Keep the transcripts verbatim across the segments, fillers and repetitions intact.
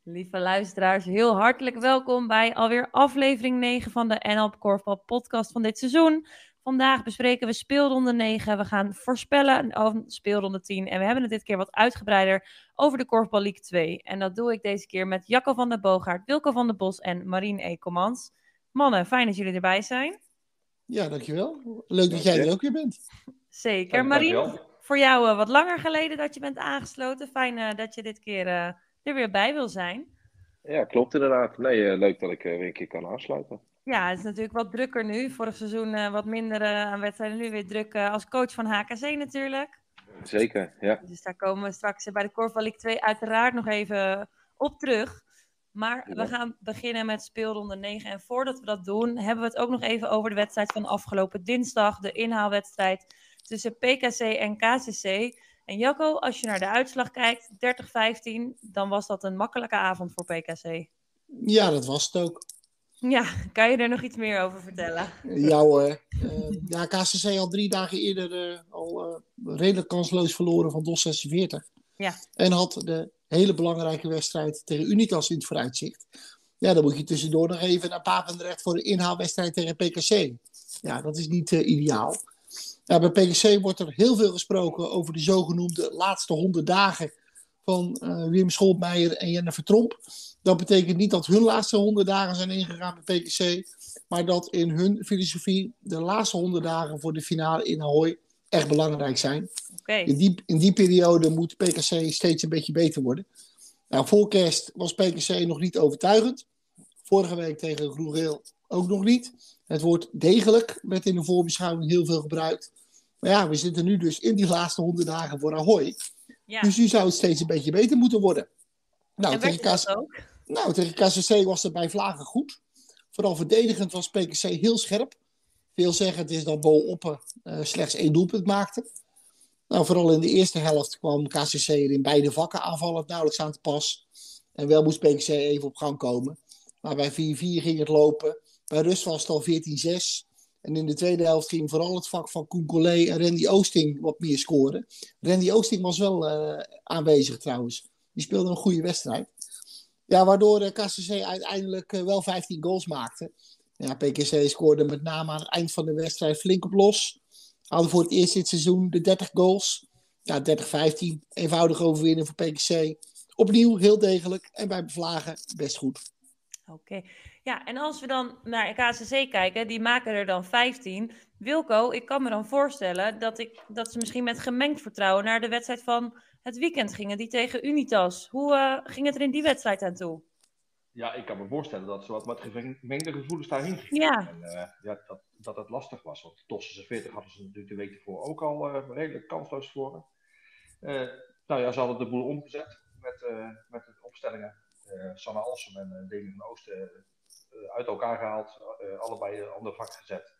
Lieve luisteraars, heel hartelijk welkom bij alweer aflevering negen van de N L Korfbal podcast van dit seizoen. Vandaag bespreken we speelronde negen. We gaan voorspellen over speelronde tien. En we hebben het dit keer wat uitgebreider over de Korfbal League twee. En dat doe ik deze keer met Jacco van der Boogaard, Wilco van der Bos en Marien Ekomans. Mannen, fijn dat jullie erbij zijn. Ja, dankjewel. Leuk dat jij er ook weer bent. Zeker. Ja, Marien, voor jou uh, wat langer geleden dat je bent aangesloten. Fijn uh, dat je dit keer uh, er weer bij wil zijn. Ja, klopt inderdaad. Nee, uh, leuk dat ik uh, weer een keer kan aansluiten. Ja, het is natuurlijk wat drukker nu. Vorig seizoen uh, wat minder uh, aan wedstrijden. Nu weer druk uh, als coach van H K C natuurlijk. Zeker, ja. Dus daar komen we straks bij de Korfbal League twee uiteraard nog even op terug. Maar ja. we gaan beginnen met speelronde negen. En voordat we dat doen, hebben we het ook nog even over de wedstrijd van afgelopen dinsdag. De inhaalwedstrijd tussen P K C en K C C. En Jacco, als je naar de uitslag kijkt, dertig vijftien, dan was dat een makkelijke avond voor P K C. Ja, dat was het ook. Ja, kan je er nog iets meer over vertellen? Ja hoor. Uh, ja, K C C had drie dagen eerder uh, al uh, redelijk kansloos verloren van D O S zesenveertig. Ja. En had de hele belangrijke wedstrijd tegen Unitas in het vooruitzicht. Ja, dan moet je tussendoor nog even naar Papendrecht voor de inhaalwedstrijd tegen P K C. Ja, dat is niet uh, ideaal. Ja, bij P K C wordt er heel veel gesproken over de zogenoemde laatste honderd dagen van uh, Wim Scholtmeijer en Jennifer Tromp. Dat betekent niet dat hun laatste honderd dagen zijn ingegaan bij P K C, maar dat in hun filosofie de laatste honderd dagen voor de finale in Ahoy echt belangrijk zijn. Okay. In, die, in die periode moet P K C steeds een beetje beter worden. Nou, voor kerst was P K C nog niet overtuigend. Vorige week tegen Groen-Geel ook nog niet. Het woord degelijk werd in de voorbeschouwing heel veel gebruikt. Maar ja, we zitten nu dus in die laatste honderd dagen voor Ahoy. Ja. Dus nu zou het steeds een beetje beter moeten worden. Nou, en tegen, K- ook? nou tegen K C C was het bij Vlagen goed. Vooral verdedigend was P K C heel scherp. Veel zeggen het is dat Bo Oppen uh, slechts één doelpunt maakte. Nou, vooral in de eerste helft kwam K C C er in beide vakken aanvallend nauwelijks aan te pas. En wel moest P K C even op gang komen. Maar bij vier vier ging het lopen. Bij rust was het al veertien zes. En in de tweede helft ging vooral het vak van Koen Collet en Randy Oosting wat meer scoren. Randy Oosting was wel uh, aanwezig trouwens. Die speelde een goede wedstrijd. Ja, waardoor uh, K C C uiteindelijk uh, wel vijftien goals maakte. Ja, P K C scoorde met name aan het eind van de wedstrijd flink op los. Hadden voor het eerst dit seizoen de dertig goals. Ja, dertig vijftien. Eenvoudig overwinnen voor P K C. Opnieuw heel degelijk. En bij Vlagen best goed. Oké. Okay. Ja, en als we dan naar K C C kijken, die maken er dan vijftien. Wilco, ik kan me dan voorstellen dat, ik, dat ze misschien met gemengd vertrouwen naar de wedstrijd van het weekend gingen, die tegen Unitas. Hoe uh, ging het er in die wedstrijd aan toe? Ja, ik kan me voorstellen dat ze wat met gemengde gevoelens daarheen gingen. Ja. En uh, ja, dat, dat het lastig was, want D O S zesenveertig hadden ze natuurlijk de week ervoor ook al uh, redelijk kansloos verloren. Uh, nou ja, ze hadden de boel omgezet met, uh, met de opstellingen. Uh, Sanne Alsem en uh, Demi van Oosten uh, uit elkaar gehaald, uh, allebei een ander vak gezet.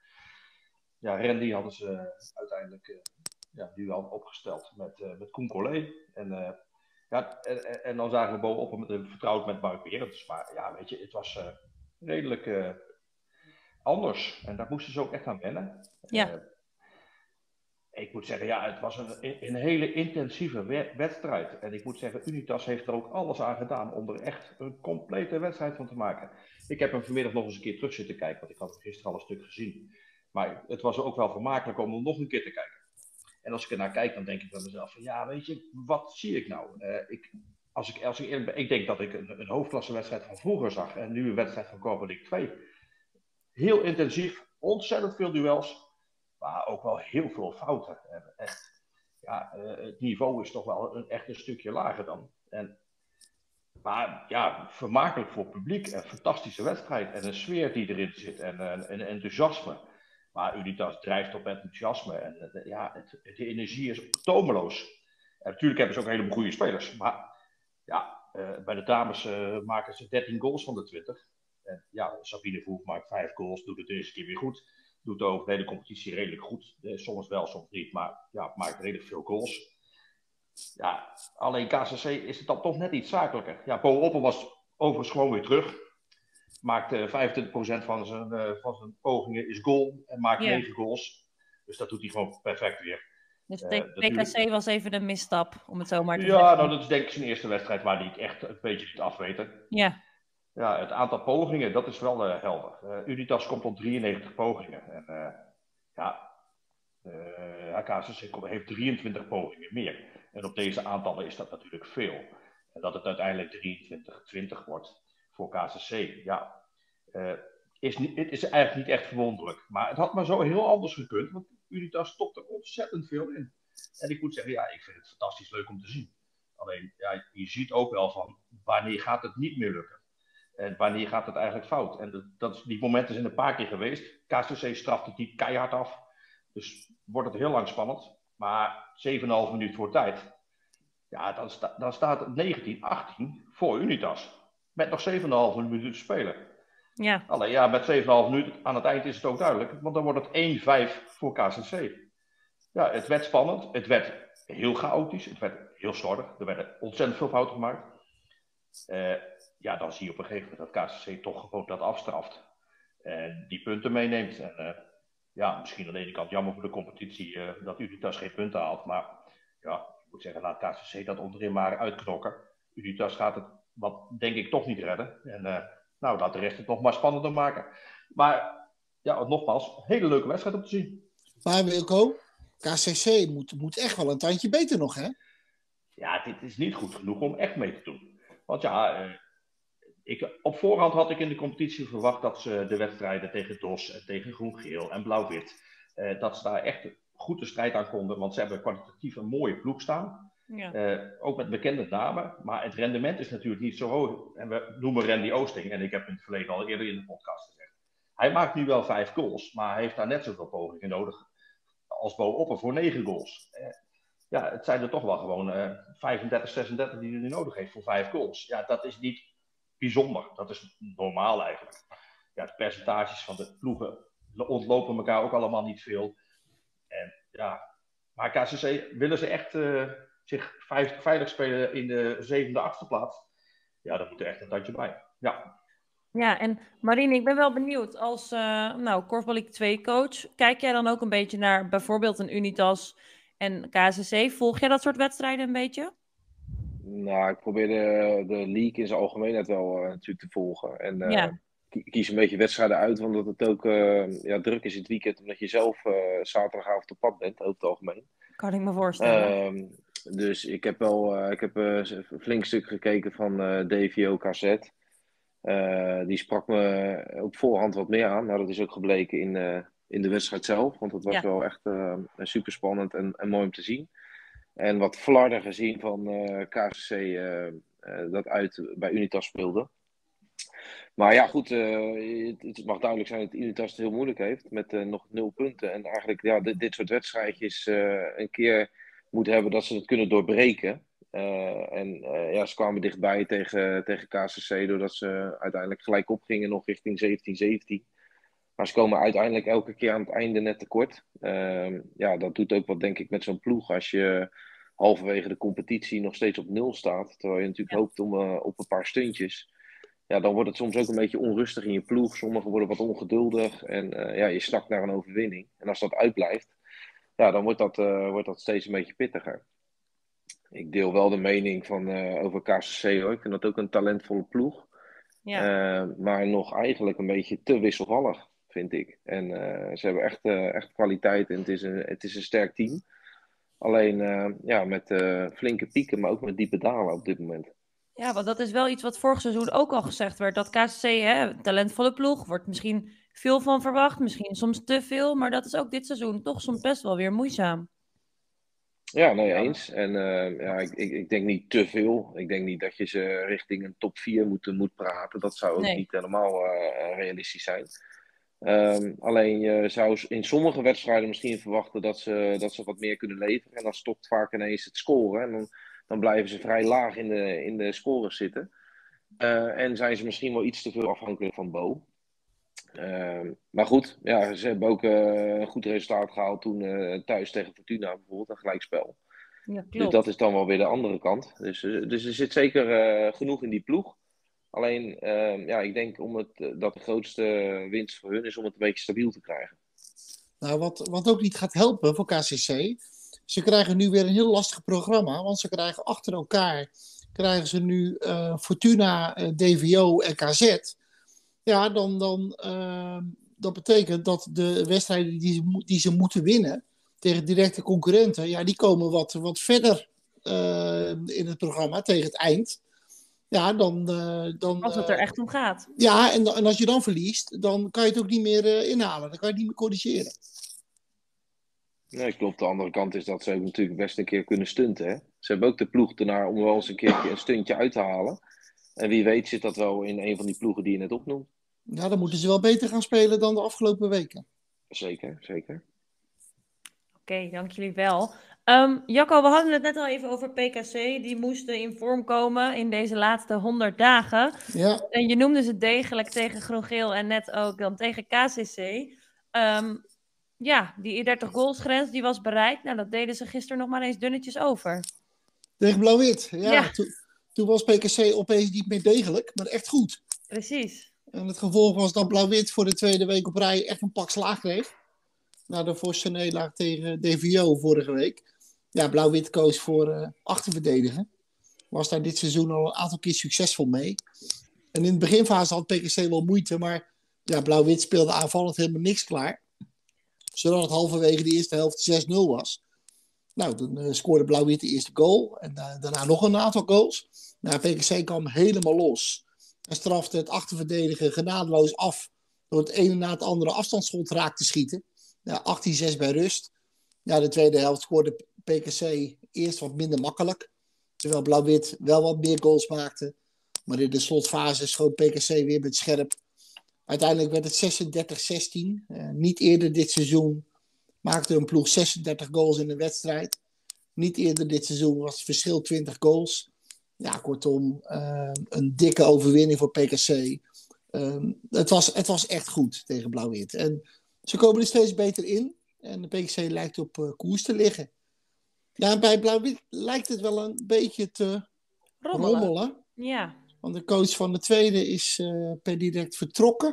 Ja, Randy hadden ze uh, uiteindelijk uh, ja, nu al opgesteld met, uh, met Koen Collet. En, uh, ja, en, en dan zagen we bovenop met uh, vertrouwd met Mark Berends. Maar ja, weet je, het was uh, redelijk uh, anders. En daar moesten ze ook echt aan wennen. Ja. Uh, Ik moet zeggen, ja, het was een, een hele intensieve wedstrijd. En ik moet zeggen, Unitas heeft er ook alles aan gedaan om er echt een complete wedstrijd van te maken. Ik heb hem vanmiddag nog eens een keer terug zitten kijken, want ik had hem gisteren al een stuk gezien. Maar het was ook wel vermakelijk om hem nog een keer te kijken. En als ik er naar kijk, dan denk ik bij mezelf van, ja, weet je, wat zie ik nou? Uh, ik, als ik, als ik eerlijk ben, ik denk dat ik een, een hoofdklassewedstrijd van vroeger zag en nu een wedstrijd van Korfbal League twee. Heel intensief, ontzettend veel duels. Maar ook wel heel veel fouten. Echt, ja, uh, het niveau is toch wel een, echt een stukje lager dan. En, maar ja, vermakelijk voor het publiek. Een fantastische wedstrijd. En een sfeer die erin zit. En een, een enthousiasme. Maar Unitas drijft op enthousiasme. En uh, ja, het, de energie is tomeloos. En natuurlijk hebben ze ook hele goede spelers. Maar ja, uh, bij de dames uh, maken ze dertien goals van de twintig. En ja, Sabine Voeg maakt vijf goals. Doet het de eerste keer weer goed. Doet over de hele competitie redelijk goed. Soms wel, soms niet. Maar ja, maakt redelijk veel goals. Ja, alleen K C C is het dan toch net iets zakelijker. Ja, Bo Oppen was overigens gewoon weer terug. Maakt uh, vijfentwintig procent van zijn, uh, van zijn pogingen is goal. En maakt yeah. negen goals. Dus dat doet hij gewoon perfect weer. Dus Uh, tegen natuurlijk... P K C was even een misstap, om het zo maar te ja, zeggen. Ja, nou dat is denk ik zijn eerste wedstrijd waar hij echt een beetje niet afweten. Ja. Ja, het aantal pogingen, dat is wel uh, helder. Uh, Unitas komt op drieënnegentig pogingen. En uh, ja, uh, K C C heeft drieëntwintig pogingen meer. En op deze aantallen is dat natuurlijk veel. En dat het uiteindelijk drieëntwintig twintig wordt voor K C C, ja, uh, is niet, het is eigenlijk niet echt verwonderlijk. Maar het had maar zo heel anders gekund, want Unitas stopt er ontzettend veel in. En ik moet zeggen, ja, ik vind het fantastisch leuk om te zien. Alleen, ja, je ziet ook wel van, wanneer gaat het niet meer lukken? En wanneer gaat het eigenlijk fout? En dat, dat, die momenten zijn een paar keer geweest. K C C straft het niet keihard af. Dus wordt het heel lang spannend. Maar zeven komma vijf minuut voor tijd. Ja, dan, sta, dan staat het negentien achttien voor Unitas. Met nog zeven komma vijf minuten te spelen. Ja. Alleen ja, met zeven komma vijf minuten aan het eind is het ook duidelijk. Want dan wordt het één vijf voor K C C. Ja, het werd spannend. Het werd heel chaotisch. Het werd heel slordig. Er werden ontzettend veel fouten gemaakt. Uh, ja, dan zie je op een gegeven moment dat K C C toch gewoon dat afstraft. En die punten meeneemt. En uh, ja, misschien aan de ene kant jammer voor de competitie uh, dat Unitas geen punten haalt. Maar ja, ik moet zeggen, laat K C C dat onderin maar uitknokken. Unitas gaat het, wat denk ik, toch niet redden. En uh, nou, laat de rest het nog maar spannender maken. Maar ja, nogmaals, een hele leuke wedstrijd om te zien. Maar Wilco, K C C moet, moet echt wel een tandje beter nog, hè? Ja, dit is niet goed genoeg om echt mee te doen. Want ja, uh, ik, op voorhand had ik in de competitie verwacht dat ze de wedstrijden tegen D O S en tegen Groen-Geel en Blauw-Wit, uh, dat ze daar echt goed de strijd aan konden. Want ze hebben kwalitatief een mooie ploeg staan. Ja. Uh, ook met bekende namen. Maar het rendement is natuurlijk niet zo hoog. En we noemen Randy Oosting. En ik heb in het verleden al eerder in de podcast gezegd. Hij maakt nu wel vijf goals. Maar hij heeft daar net zoveel pogingen nodig als Bo Opper voor negen goals. Uh, ja, het zijn er toch wel gewoon uh, vijfendertig, zesendertig die hij nodig heeft voor vijf goals. Ja, dat is niet bijzonder. Dat is normaal eigenlijk. Ja, de percentages van de ploegen ontlopen elkaar ook allemaal niet veel. En ja, maar K C C willen ze echt uh, zich veilig, veilig spelen in de zevende, achtste plaats. Ja, dan moet er echt een tandje bij. Ja. Ja, en Marine, ik ben wel benieuwd. Als uh, nou, Korfbal League twee coach, kijk jij dan ook een beetje naar bijvoorbeeld een Unitas en K C C? Volg jij dat soort wedstrijden een beetje? Nou, ik probeer de, de league in zijn algemeenheid wel uh, natuurlijk te volgen. En uh, ja. kies een beetje wedstrijden uit, want dat het ook uh, ja, druk is in het weekend, omdat je zelf uh, zaterdagavond op pad bent, over het algemeen. Kan ik me voorstellen. Uh, dus ik heb wel uh, ik heb, uh, een flink stuk gekeken van uh, D V O K Z. Uh, die sprak me op voorhand wat meer aan, maar dat is ook gebleken in, uh, in de wedstrijd zelf. Want het was ja. wel echt uh, super spannend en, en mooi om te zien. En wat flarden gezien van uh, K C C uh, uh, dat uit bij Unitas speelde. Maar ja, goed, uh, het, het mag duidelijk zijn dat Unitas het heel moeilijk heeft met uh, nog nul punten. En eigenlijk ja, dit, dit soort wedstrijdjes uh, een keer moet hebben dat ze het kunnen doorbreken. Uh, en uh, ja, ze kwamen dichtbij tegen, tegen K C C doordat ze uiteindelijk gelijk opgingen nog richting zeventien zeventien. Maar ze komen uiteindelijk elke keer aan het einde net tekort. Uh, ja, dat doet ook wat denk ik met zo'n ploeg als je halverwege de competitie nog steeds op nul staat. Terwijl je natuurlijk ja. hoopt om, uh, op een paar stuntjes. Ja, dan wordt het soms ook een beetje onrustig in je ploeg. Sommigen worden wat ongeduldig en uh, ja, je snakt naar een overwinning. En als dat uitblijft, ja, dan wordt dat, uh, wordt dat steeds een beetje pittiger. Ik deel wel de mening van, uh, over K C C hoor. Ik vind dat ook een talentvolle ploeg. Ja. Uh, maar nog eigenlijk een beetje te wisselvallig, vind ik. En uh, ze hebben echt, uh, echt kwaliteit en het is een, het is een sterk team. Alleen uh, ja, met uh, flinke pieken, maar ook met diepe dalen op dit moment. Ja, want dat is wel iets wat vorig seizoen ook al gezegd werd. Dat K C C, hè, talentvolle ploeg, wordt misschien veel van verwacht. Misschien soms te veel. Maar dat is ook dit seizoen toch soms best wel weer moeizaam. Ja, nee, eens. En uh, ja, ik, ik, ik denk niet te veel. Ik denk niet dat je ze richting een top vier moet, moet praten. Dat zou ook nee. niet helemaal uh, realistisch zijn. Um, alleen je zou in sommige wedstrijden misschien verwachten dat ze, dat ze wat meer kunnen leveren. En dan stopt vaak ineens het scoren. En dan, dan blijven ze vrij laag in de, in de scores zitten. Uh, en zijn ze misschien wel iets te veel afhankelijk van Bo. Uh, maar goed, ja, ze hebben ook uh, een goed resultaat gehaald toen uh, thuis tegen Fortuna bijvoorbeeld, een gelijkspel. Ja, klopt. Dus dat is dan wel weer de andere kant. Dus, dus er zit zeker uh, genoeg in die ploeg. Alleen, uh, ja, ik denk om het, uh, dat de grootste winst voor hun is om het een beetje stabiel te krijgen. Nou, wat, wat ook niet gaat helpen voor K C C, Ze krijgen nu weer een heel lastig programma, want ze krijgen achter elkaar krijgen ze nu uh, Fortuna, uh, D V O en K Z. Ja, dan, dan uh, dat betekent dat de wedstrijden die ze, die ze moeten winnen tegen directe concurrenten, ja, die komen wat, wat verder uh, in het programma tegen het eind. Ja, dan... Uh, dan als het er echt om gaat. Ja, en, en als je dan verliest, dan kan je het ook niet meer uh, inhalen. Dan kan je het niet meer corrigeren. Nee, klopt. De andere kant is dat ze ook natuurlijk best een keer kunnen stunten. Hè? Ze hebben ook de ploeg ernaar om wel eens een keer een stuntje uit te halen. En wie weet zit dat wel in een van die ploegen die je net opnoemt. Ja, dan moeten ze wel beter gaan spelen dan de afgelopen weken. Zeker, zeker. Oké, okay, dank jullie wel. Um, Jacco, we hadden het net al even over P K C. Die moesten in vorm komen in deze laatste honderd dagen. Ja. En je noemde ze degelijk tegen Groen-Geel en net ook dan tegen K C C. Um, ja, die dertig goalsgrens die was bereikt. Nou, dat deden ze gisteren nog maar eens dunnetjes over. Tegen Blauw-Wit. Ja, ja. Toen, toen was P K C opeens niet meer degelijk, maar echt goed. Precies. En het gevolg was dat Blauw-Wit voor de tweede week op rij echt een pak slaag kreeg. Na de forse nederlaag tegen D V O vorige week. Ja, Blauw-Wit koos voor uh, achterverdedigen. Was daar dit seizoen al een aantal keer succesvol mee. En in de beginfase had P K C wel moeite, maar ja, Blauw-Wit speelde aanvallend helemaal niks klaar. Zodat het halverwege de eerste helft zes nul was. Nou, dan uh, scoorde Blauw-Wit de eerste goal. En uh, daarna nog een aantal goals. Nou, P K C kwam helemaal los. En strafte het achterverdedigen genadeloos af. Door het ene na het andere afstandsschot raak te schieten. Ja, achttien zes bij rust. Ja, de tweede helft scoorde P K C eerst wat minder makkelijk. Terwijl Blauw-Wit wel wat meer goals maakte. Maar in de slotfase schoot P K C weer met scherp. Uiteindelijk werd het zesendertig zestien. Uh, niet eerder dit seizoen maakte een ploeg zesendertig goals in een wedstrijd. Niet eerder dit seizoen was het verschil twintig goals. Ja, kortom, uh, een dikke overwinning voor P K C. Um, het, was, het was echt goed tegen Blauw-Wit. En ze komen er steeds beter in. En de P K C lijkt op uh, koers te liggen. Ja, en bij Blauw-Wit lijkt het wel een beetje te rommelen. rommelen. Ja. Want de coach van de tweede is uh, per direct vertrokken.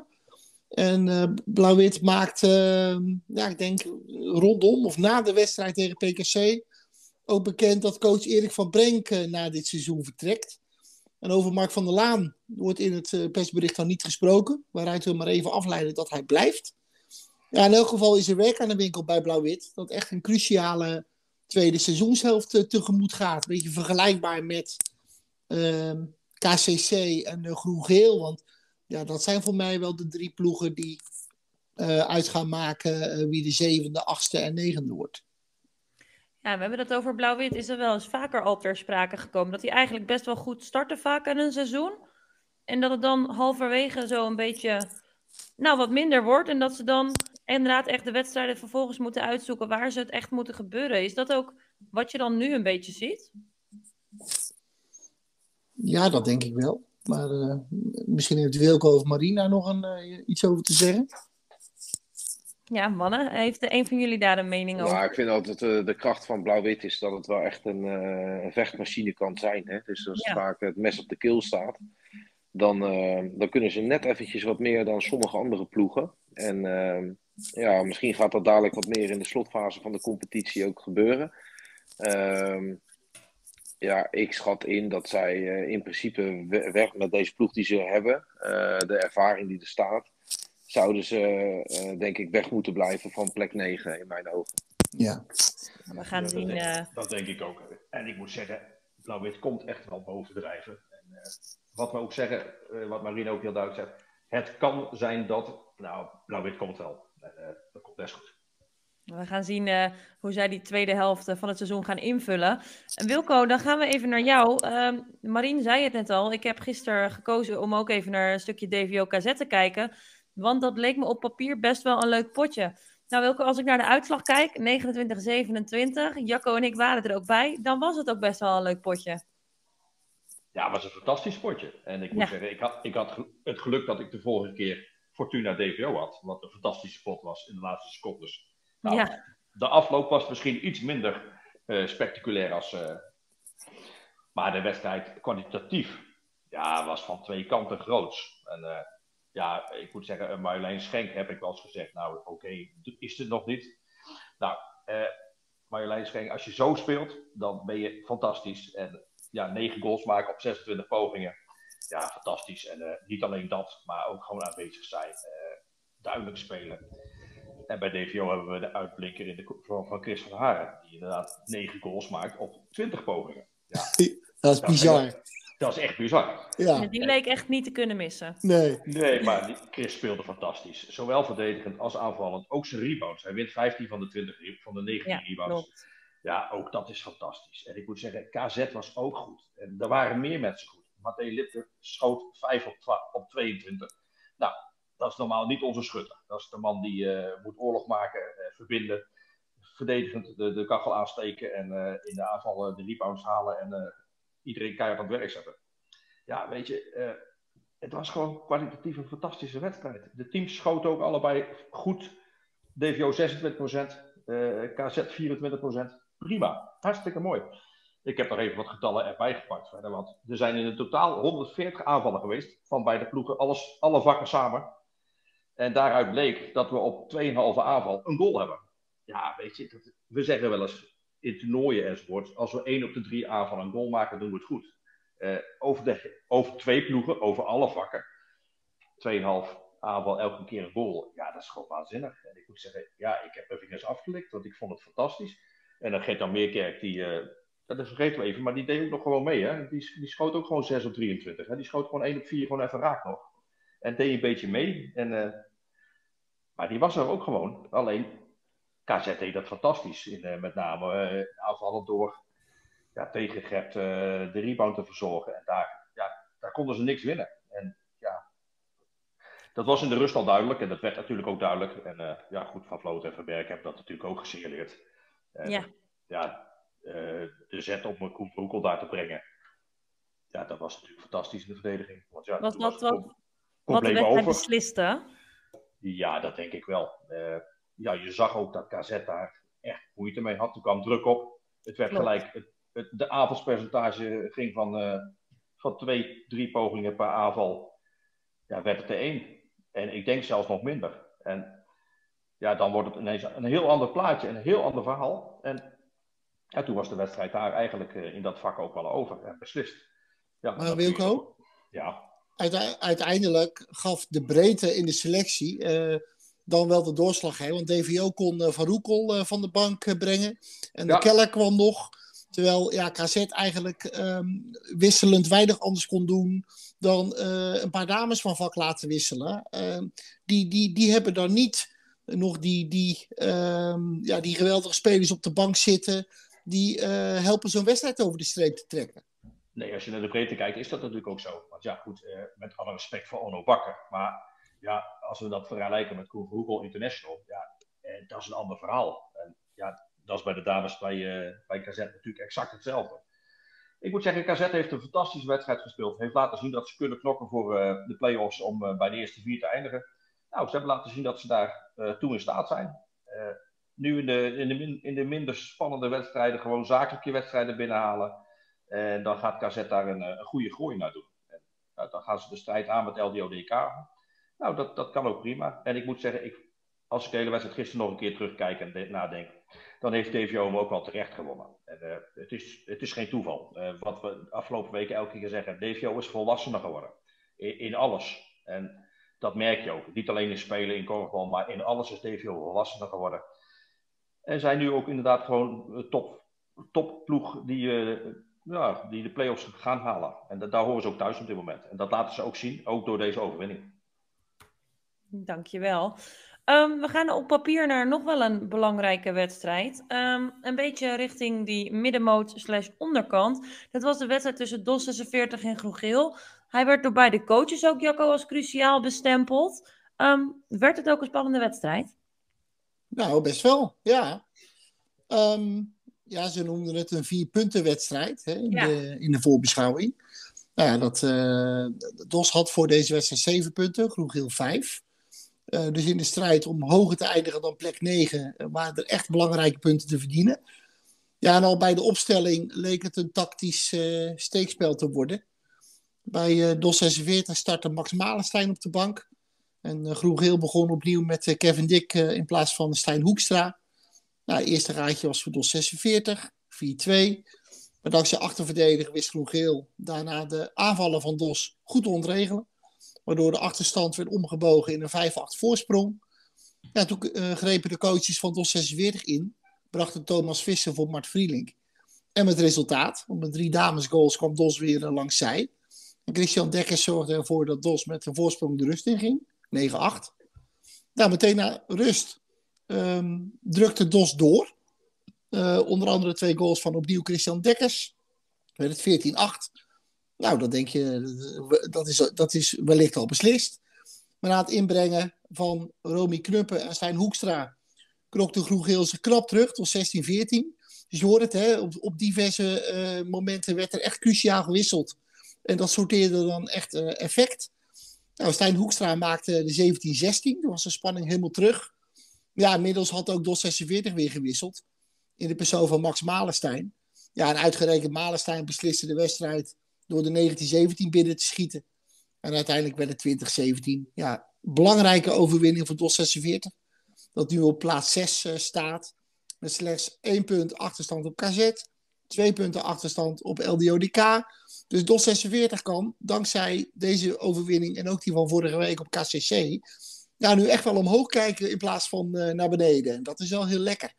En uh, Blauw-Wit maakt, uh, ja, ik denk rondom of na de wedstrijd tegen P K C ook bekend dat coach Erik van Brenk uh, na dit seizoen vertrekt. En over Mark van der Laan wordt in het uh, persbericht dan niet gesproken. Waaruit we maar even afleiden dat hij blijft. Ja, in elk geval is er werk aan de winkel bij Blauw-Wit. Dat echt een cruciale tweede seizoenshelft uh, tegemoet gaat. Een beetje vergelijkbaar met uh, K C C en uh, Groen-Geel. Want ja, dat zijn voor mij wel de drie ploegen die uh, uit gaan maken uh, wie de zevende, achtste en negende wordt. Ja, we hebben het over Blauw-Wit. Is er wel eens vaker al ter sprake gekomen dat hij eigenlijk best wel goed startte vaak aan een seizoen. En dat het dan halverwege zo een beetje, nou, wat minder wordt. En dat ze dan inderdaad echt de wedstrijden vervolgens moeten uitzoeken waar ze het echt moeten gebeuren. Is dat ook wat je dan nu een beetje ziet? Ja, dat denk ik wel. Maar uh, misschien heeft Wilco of Marina nog een, uh, iets over te zeggen. Ja, mannen, heeft een van jullie daar een mening over? Nou, ik vind altijd uh, de kracht van Blauw-Wit is dat het wel echt een, uh, een vechtmachine kan zijn. Hè? Dus als ja. het vaak het mes op de keel staat, dan, uh, dan kunnen ze net eventjes wat meer dan sommige andere ploegen. En uh, ja, misschien gaat dat dadelijk wat meer in de slotfase van de competitie ook gebeuren. Uh, ja, ik schat in dat zij uh, in principe weg met deze ploeg die ze hebben, uh, de ervaring die er staat, zouden ze, uh, denk ik, weg moeten blijven van plek negen in mijn ogen. Ja. We gaan ja, zien. Dat, Uh... denk, dat denk ik ook. En ik moet zeggen, Blauw-Wit komt echt wel bovendrijven. En, uh, wat we ook zeggen, uh, wat Marina ook heel duidelijk zegt, het kan zijn dat, nou, Blauw-Wit komt wel. En, uh, dat komt best goed. We gaan zien uh, hoe zij die tweede helft van het seizoen gaan invullen. En Wilco, dan gaan we even naar jou. Uh, Marien zei het net al. Ik heb gisteren gekozen om ook even naar een stukje D V O K Z te kijken. Want dat leek me op papier best wel een leuk potje. Nou Wilco, als ik naar de uitslag kijk, negenentwintig zevenentwintig. Jacco en ik waren er ook bij. Dan was het ook best wel een leuk potje. Ja, het was een fantastisch potje. En ik moet ja. zeggen, ik had, ik had het geluk dat ik de vorige keer Fortuna D V O had. Wat een fantastische pot was in de laatste secondes. Nou, ja. De afloop was misschien iets minder uh, spectaculair als... Uh, maar de wedstrijd kwalitatief, ja, was van twee kanten groots. En uh, ja, ik moet zeggen, Marjolein Schenk heb ik wel eens gezegd, nou oké, okay, is het nog niet. Nou, uh, Marjolein Schenk, als je zo speelt, dan ben je fantastisch. En ja, negen goals maken op zesentwintig pogingen. Ja, fantastisch. En uh, niet alleen dat, maar ook gewoon aanwezig zijn. Uh, duidelijk spelen. En bij D V O hebben we de uitblinker in de vorm van Chris van Haren. Die inderdaad negen goals maakt op twintig pogingen. Ja, dat is bizar. Dat is, dat is echt bizar. Ja. Die leek echt niet te kunnen missen. Nee. Nee, maar die, Chris speelde fantastisch. Zowel verdedigend als aanvallend. Ook zijn rebounds. Hij wint vijftien van de twintig van de negentien ja, rebounds. Klopt. Ja, ook dat is fantastisch. En ik moet zeggen, K Z was ook goed. En er waren meer mensen goed. Matthé Lipke schoot vijf op tweeëntwintig. Nou, dat is normaal niet onze schutter. Dat is de man die uh, moet oorlog maken, uh, verbinden, verdedigend de, de kachel aansteken en uh, in de aanvallen de rebounds halen en uh, iedereen keihard aan het werk zetten. Ja, weet je, uh, het was gewoon kwalitatief een fantastische wedstrijd. De teams schoten ook allebei goed. D V O zesentwintig procent, uh, K Z vierentwintig procent. Prima, hartstikke mooi. Ik heb nog even wat getallen erbij gepakt. Verder, want er zijn in het totaal honderdveertig aanvallen geweest van beide ploegen, alles, alle vakken samen. En daaruit bleek dat we op twee komma vijf aanval een goal hebben. Ja, weet je, dat, we zeggen wel eens in toernooien enzovoort, als we één op de drie aanvallen een goal maken, doen we het goed. Uh, over, de, over twee ploegen, over alle vakken, twee komma vijf aanval elke keer een goal. Ja, dat is gewoon waanzinnig. En ik moet zeggen, ja, ik heb mijn vingers afgelikt, want ik vond het fantastisch. En dan Gert-Jan Meerkerk, die, uh, dat vergeten we even, maar die deed ook nog gewoon mee. Hè? Die, die schoot ook gewoon zes op drieëntwintig. Hè? Die schoot gewoon één op vier, gewoon even raak nog. En deed een beetje mee. En, uh, maar die was er ook gewoon. Alleen, K Z deed dat fantastisch. In, uh, met name uh, aanvallen door ja, tegen Gert uh, de rebound te verzorgen. En daar, ja, daar konden ze niks winnen. En ja, dat was in de rust al duidelijk. En dat werd natuurlijk ook duidelijk. En uh, ja, goed, Van Vloot en Verberg hebben dat natuurlijk ook gesignaleerd. En, ja. ja uh, de zet om een Koen Broekel daar te brengen. Ja, dat was natuurlijk fantastisch in de verdediging. Want ja, wat, wat, was wat, wat de wedstrijd besliste? Ja, dat denk ik wel. Uh, ja, je zag ook dat K Z daar echt moeite mee had. Toen kwam druk op. Het werd Klopt. gelijk... Het, het, de aanvalspercentage ging van, uh, van twee, drie pogingen per aanval. Ja, werd het er één. En ik denk zelfs nog minder. En ja, dan wordt het ineens een heel ander plaatje. Een heel ander verhaal. En ja, toen was de wedstrijd daar eigenlijk uh, in dat vak ook wel over. En beslist. Ja, maar Wilco? Ja. Uiteindelijk gaf de breedte in de selectie uh, dan wel de doorslag. Hè? Want D V O kon uh, Van Roekel uh, van de bank uh, brengen. En de ja. Keller kwam nog. Terwijl ja, K Z eigenlijk um, wisselend weinig anders kon doen dan uh, een paar dames van vak laten wisselen. Uh, die, die, die hebben dan niet nog die, die, um, ja, die geweldige spelers op de bank zitten. Die uh, helpen zo'n wedstrijd over de streep te trekken. Nee, als je naar de breedte kijkt, is dat natuurlijk ook zo. Want ja, goed, uh, met alle respect voor Onno Bakker. Maar ja, als we dat vergelijken met Koen Vroegel International, ja, eh, dat is een ander verhaal. En ja, dat is bij de dames bij, uh, bij K Z natuurlijk exact hetzelfde. Ik moet zeggen, K Z heeft een fantastische wedstrijd gespeeld. Heeft laten zien dat ze kunnen knokken voor uh, de play-offs om uh, bij de eerste vier te eindigen. Nou, ze hebben laten zien dat ze daar uh, toe in staat zijn. Uh, nu in de, in, de min, in de minder spannende wedstrijden gewoon zakelijke wedstrijden binnenhalen. En dan gaat K Z daar een, een goede groei naar doen. En, nou, dan gaan ze de strijd aan met L D O D K. Nou, dat, dat kan ook prima. En ik moet zeggen, ik, als ik de hele wedstrijd gisteren nog een keer terugkijk en de, nadenk, dan heeft D V O hem ook wel terecht gewonnen. En, uh, het, is, het is geen toeval. Uh, wat we de afgelopen weken elke keer zeggen, D V O is volwassener geworden. In, in alles. En dat merk je ook. Niet alleen in spelen, in korfbal, maar in alles is D V O volwassener geworden. En zijn nu ook inderdaad gewoon top, top ploeg die... Uh, Ja, die de play-offs gaan halen. En dat, daar horen ze ook thuis op dit moment. En dat laten ze ook zien, ook door deze overwinning. Dankjewel. Um, we gaan op papier naar nog wel een belangrijke wedstrijd. Um, een beetje richting die middenmoot slash onderkant. Dat was de wedstrijd tussen D O S zesenveertig en Groegeel. Hij werd door beide coaches ook, Jacco, als cruciaal bestempeld. Um, werd het ook een spannende wedstrijd? Nou, best wel, ja. Um... Ja, ze noemden het een vierpuntenwedstrijd hè, in, ja. de, in de voorbeschouwing. Nou ja, dat, uh, D O S had voor deze wedstrijd zeven punten, Groegeel vijf. Uh, dus in de strijd om hoger te eindigen dan plek negen uh, waren er echt belangrijke punten te verdienen. Ja, en al bij de opstelling leek het een tactisch uh, steekspel te worden. Bij uh, D O S zesenveertig startte Max Malenstein op de bank. En uh, Groegeel begon opnieuw met uh, Kevin Dick uh, in plaats van Stijn Hoekstra. Nou, het eerste raadje was voor D O S zesenveertig, vier twee. Maar dankzij achterverdediger wist Groen-Geel daarna de aanvallen van D O S goed te ontregelen. Waardoor de achterstand werd omgebogen in een vijf acht voorsprong. Ja, toen uh, grepen de coaches van D O S zesenveertig in. Brachten Thomas Visser voor Mart Vrielink. En met resultaat, want met drie damesgoals kwam D O S weer uh, langs zij. En Christian Dekkers zorgde ervoor dat D O S met een voorsprong de rust inging. negen acht. Nou, meteen na rust um, drukte D O S door. Uh, onder andere twee goals van opnieuw Christian Dekkers. Werd het veertien acht. Nou, dan denk je, dat is, dat is wellicht al beslist. Maar na het inbrengen van Romy Knuppen en Stijn Hoekstra krokte Groen-Geel zich knap terug tot zestien veertien. Dus je hoort het, hè, op, op diverse uh, momenten werd er echt cruciaal gewisseld. En dat sorteerde dan echt uh, effect. Nou, Stijn Hoekstra maakte de zeventien zestien. Toen was de spanning helemaal terug. Ja, inmiddels had ook D O S zesenveertig weer gewisseld. In de persoon van Max Malenstein. Ja, en uitgerekend Malenstein besliste de wedstrijd door de negentien zeventien binnen te schieten. En uiteindelijk werd het twintig zeventien. Ja, belangrijke overwinning voor D O S zesenveertig. Dat nu op plaats zes uh, staat. Met slechts één punt achterstand op K Z. Twee punten achterstand op L D O D K. Dus D O S zesenveertig kan, dankzij deze overwinning en ook die van vorige week op K C C, ja, nu echt wel omhoog kijken in plaats van uh, naar beneden. En dat is wel heel lekker.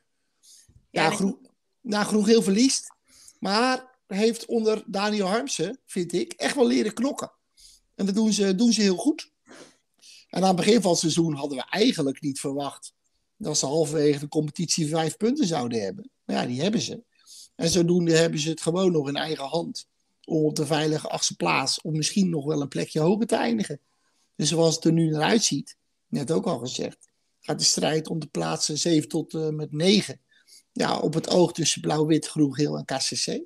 Ja, ja Groen, nou, Groen-Geel verliest. Maar heeft onder Daniel Harmsen, vind ik, echt wel leren knokken. En dat doen ze, doen ze heel goed. En aan het begin van het seizoen hadden we eigenlijk niet verwacht dat ze halverwege de competitie vijf punten zouden hebben. Maar ja, die hebben ze. En zodoende hebben ze het gewoon nog in eigen hand om op de veilige achtste plaats of misschien nog wel een plekje hoger te eindigen. Dus zoals het er nu naar uitziet, net ook al gezegd, gaat de strijd om de plaatsen zeven tot uh, met negen ja, op het oog tussen blauw-wit, groen-geel en K C C.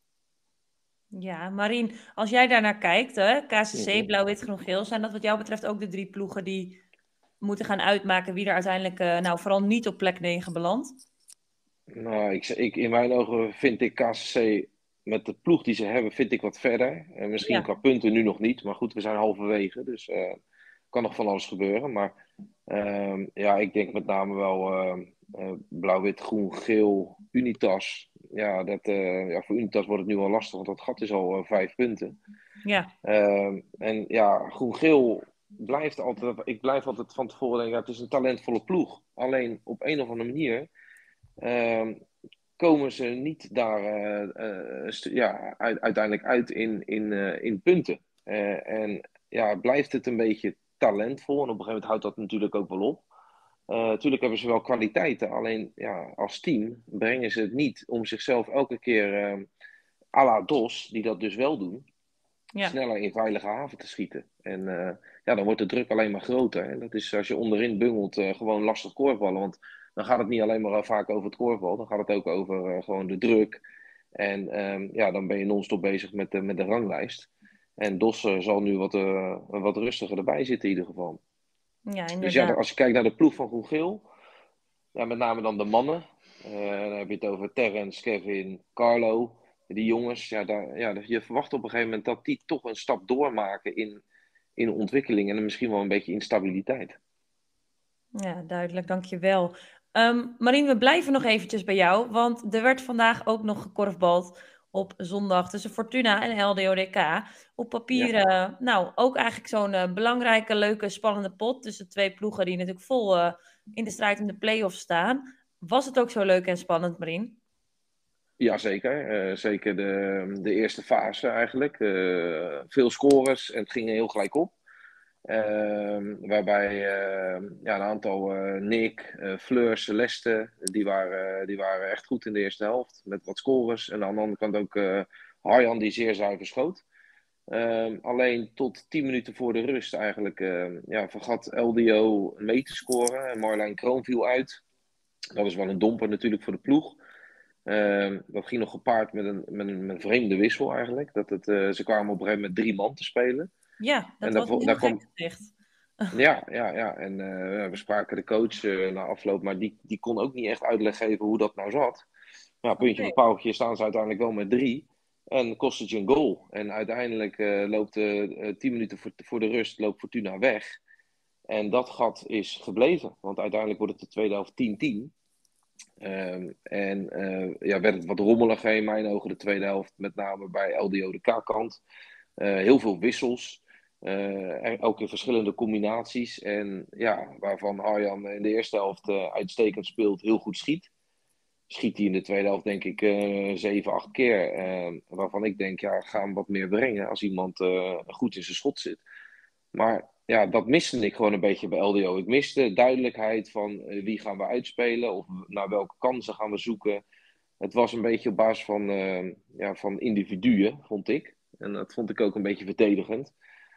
Ja, Marien, als jij daarnaar kijkt, hè, K C C, blauw-wit, groen-geel, zijn dat wat jou betreft ook de drie ploegen die moeten gaan uitmaken wie er uiteindelijk uh, nou vooral niet op plek negen belandt? Nou, ik, ik, in mijn ogen vind ik K C C met de ploeg die ze hebben, vind ik wat verder. En misschien ja. qua punten nu nog niet, maar goed, we zijn halverwege, dus uh, kan nog van alles gebeuren. Maar uh, ja, ik denk met name wel uh, uh, blauw-wit, groen-geel, Unitas. Ja, dat, uh, ja, voor Unitas wordt het nu al lastig, want dat gat is al uh, vijf punten. Ja. Uh, en ja, groen-geel blijft altijd, ik blijf altijd van tevoren denken, ja, het is een talentvolle ploeg. Alleen op een of andere manier uh, komen ze niet daar uh, uh, stu- ja, uit, uiteindelijk uit in, in, uh, in punten. Uh, en ja, blijft het een beetje talentvol. En op een gegeven moment houdt dat natuurlijk ook wel op. Uh, natuurlijk hebben ze wel kwaliteiten. Alleen ja, als team brengen ze het niet om zichzelf elke keer uh, à la D O S, die dat dus wel doen, ja. sneller in veilige haven te schieten. En uh, ja, dan wordt de druk alleen maar groter. En dat is als je onderin bungelt uh, gewoon lastig korfballen. Want dan gaat het niet alleen maar vaak over het korfbal. Dan gaat het ook over uh, gewoon de druk. En um, ja, dan ben je non-stop bezig met de, met de ranglijst. En D O S uh, zal nu wat, uh, wat rustiger erbij zitten in ieder geval. Ja, dus ja, als je kijkt naar de ploeg van groen-geel. Ja, met name dan de mannen. Uh, dan heb je het over Terrence, Kevin, Carlo. Die jongens, ja, daar, ja, je verwacht op een gegeven moment dat die toch een stap doormaken in, in ontwikkeling. En misschien wel een beetje instabiliteit. Ja, duidelijk, dankjewel. Um, Marien, we blijven nog eventjes bij jou, want er werd vandaag ook nog gekorfbald op zondag tussen Fortuna en L D O D K. Op papier, ja. uh, nou, ook eigenlijk zo'n uh, belangrijke, leuke, spannende pot tussen twee ploegen die natuurlijk vol uh, in de strijd om de play-offs staan. Was het ook zo leuk en spannend, Marien? Ja, zeker. Uh, zeker de, de eerste fase eigenlijk. Uh, veel scores en het ging heel gelijk op. Uh, waarbij uh, ja, een aantal uh, Nick, uh, Fleur, Celeste, die waren, uh, die waren echt goed in de eerste helft. Met wat scores. En aan de andere kant ook uh, Harjan die zeer zuiver schoot. Uh, alleen tot tien minuten voor de rust eigenlijk uh, ja, vergat L D O mee te scoren. En Marlijn Kroon viel uit. Dat is wel een domper natuurlijk voor de ploeg. Uh, dat ging nog gepaard met een, met een, met een vreemde wissel eigenlijk. Dat het, uh, ze kwamen op een gegeven moment drie man te spelen. Ja, dat en was daar, heel daar gek kwam... gezegd. Ja, ja, ja. En uh, we spraken de coach uh, na afloop, maar die, die kon ook niet echt uitleg geven hoe dat nou zat. Nou, puntje okay. op paaltje staan ze uiteindelijk wel met drie. En kost het je een goal. En uiteindelijk uh, loopt uh, tien minuten voor, voor de rust loopt Fortuna weg. En dat gat is gebleven. Want uiteindelijk wordt het de tweede helft tien tien. Um, en uh, ja, werd het wat rommeliger in mijn ogen de tweede helft. Met name bij L D O de K-kant. Uh, heel veel wissels. Uh, ook in verschillende combinaties. En ja, waarvan Arjan in de eerste helft uh, uitstekend speelt, heel goed schiet. Schiet hij in de tweede helft denk ik uh, zeven, acht keer. Uh, waarvan ik denk, ja, ga hem wat meer brengen als iemand uh, goed in zijn schot zit. Maar ja, dat miste ik gewoon een beetje bij L D O. Ik miste duidelijkheid van uh, wie gaan we uitspelen of naar welke kansen gaan we zoeken. Het was een beetje op basis van, uh, ja, van individuen, vond ik. En dat vond ik ook een beetje verdedigend.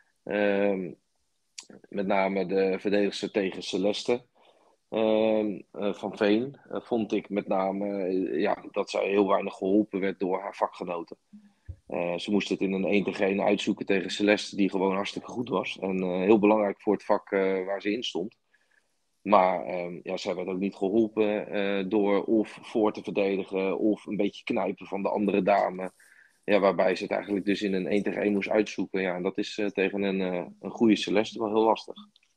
Uh, met name de verdedigster tegen Celeste. Uh, uh, van Veen uh, vond ik met name uh, ja, dat zij heel weinig geholpen werd door haar vakgenoten. Uh, ze moest het in een één tegen één uitzoeken tegen Celeste, die gewoon hartstikke goed was. En uh, heel belangrijk voor het vak uh, waar ze in stond. Maar uh, ja, zij werd ook niet geholpen uh, door of voor te verdedigen of een beetje knijpen van de andere dame. Ja, waarbij ze het eigenlijk dus in een één tegen één moest uitzoeken. Ja, en dat is uh, tegen een, uh, een goede Celeste wel heel lastig.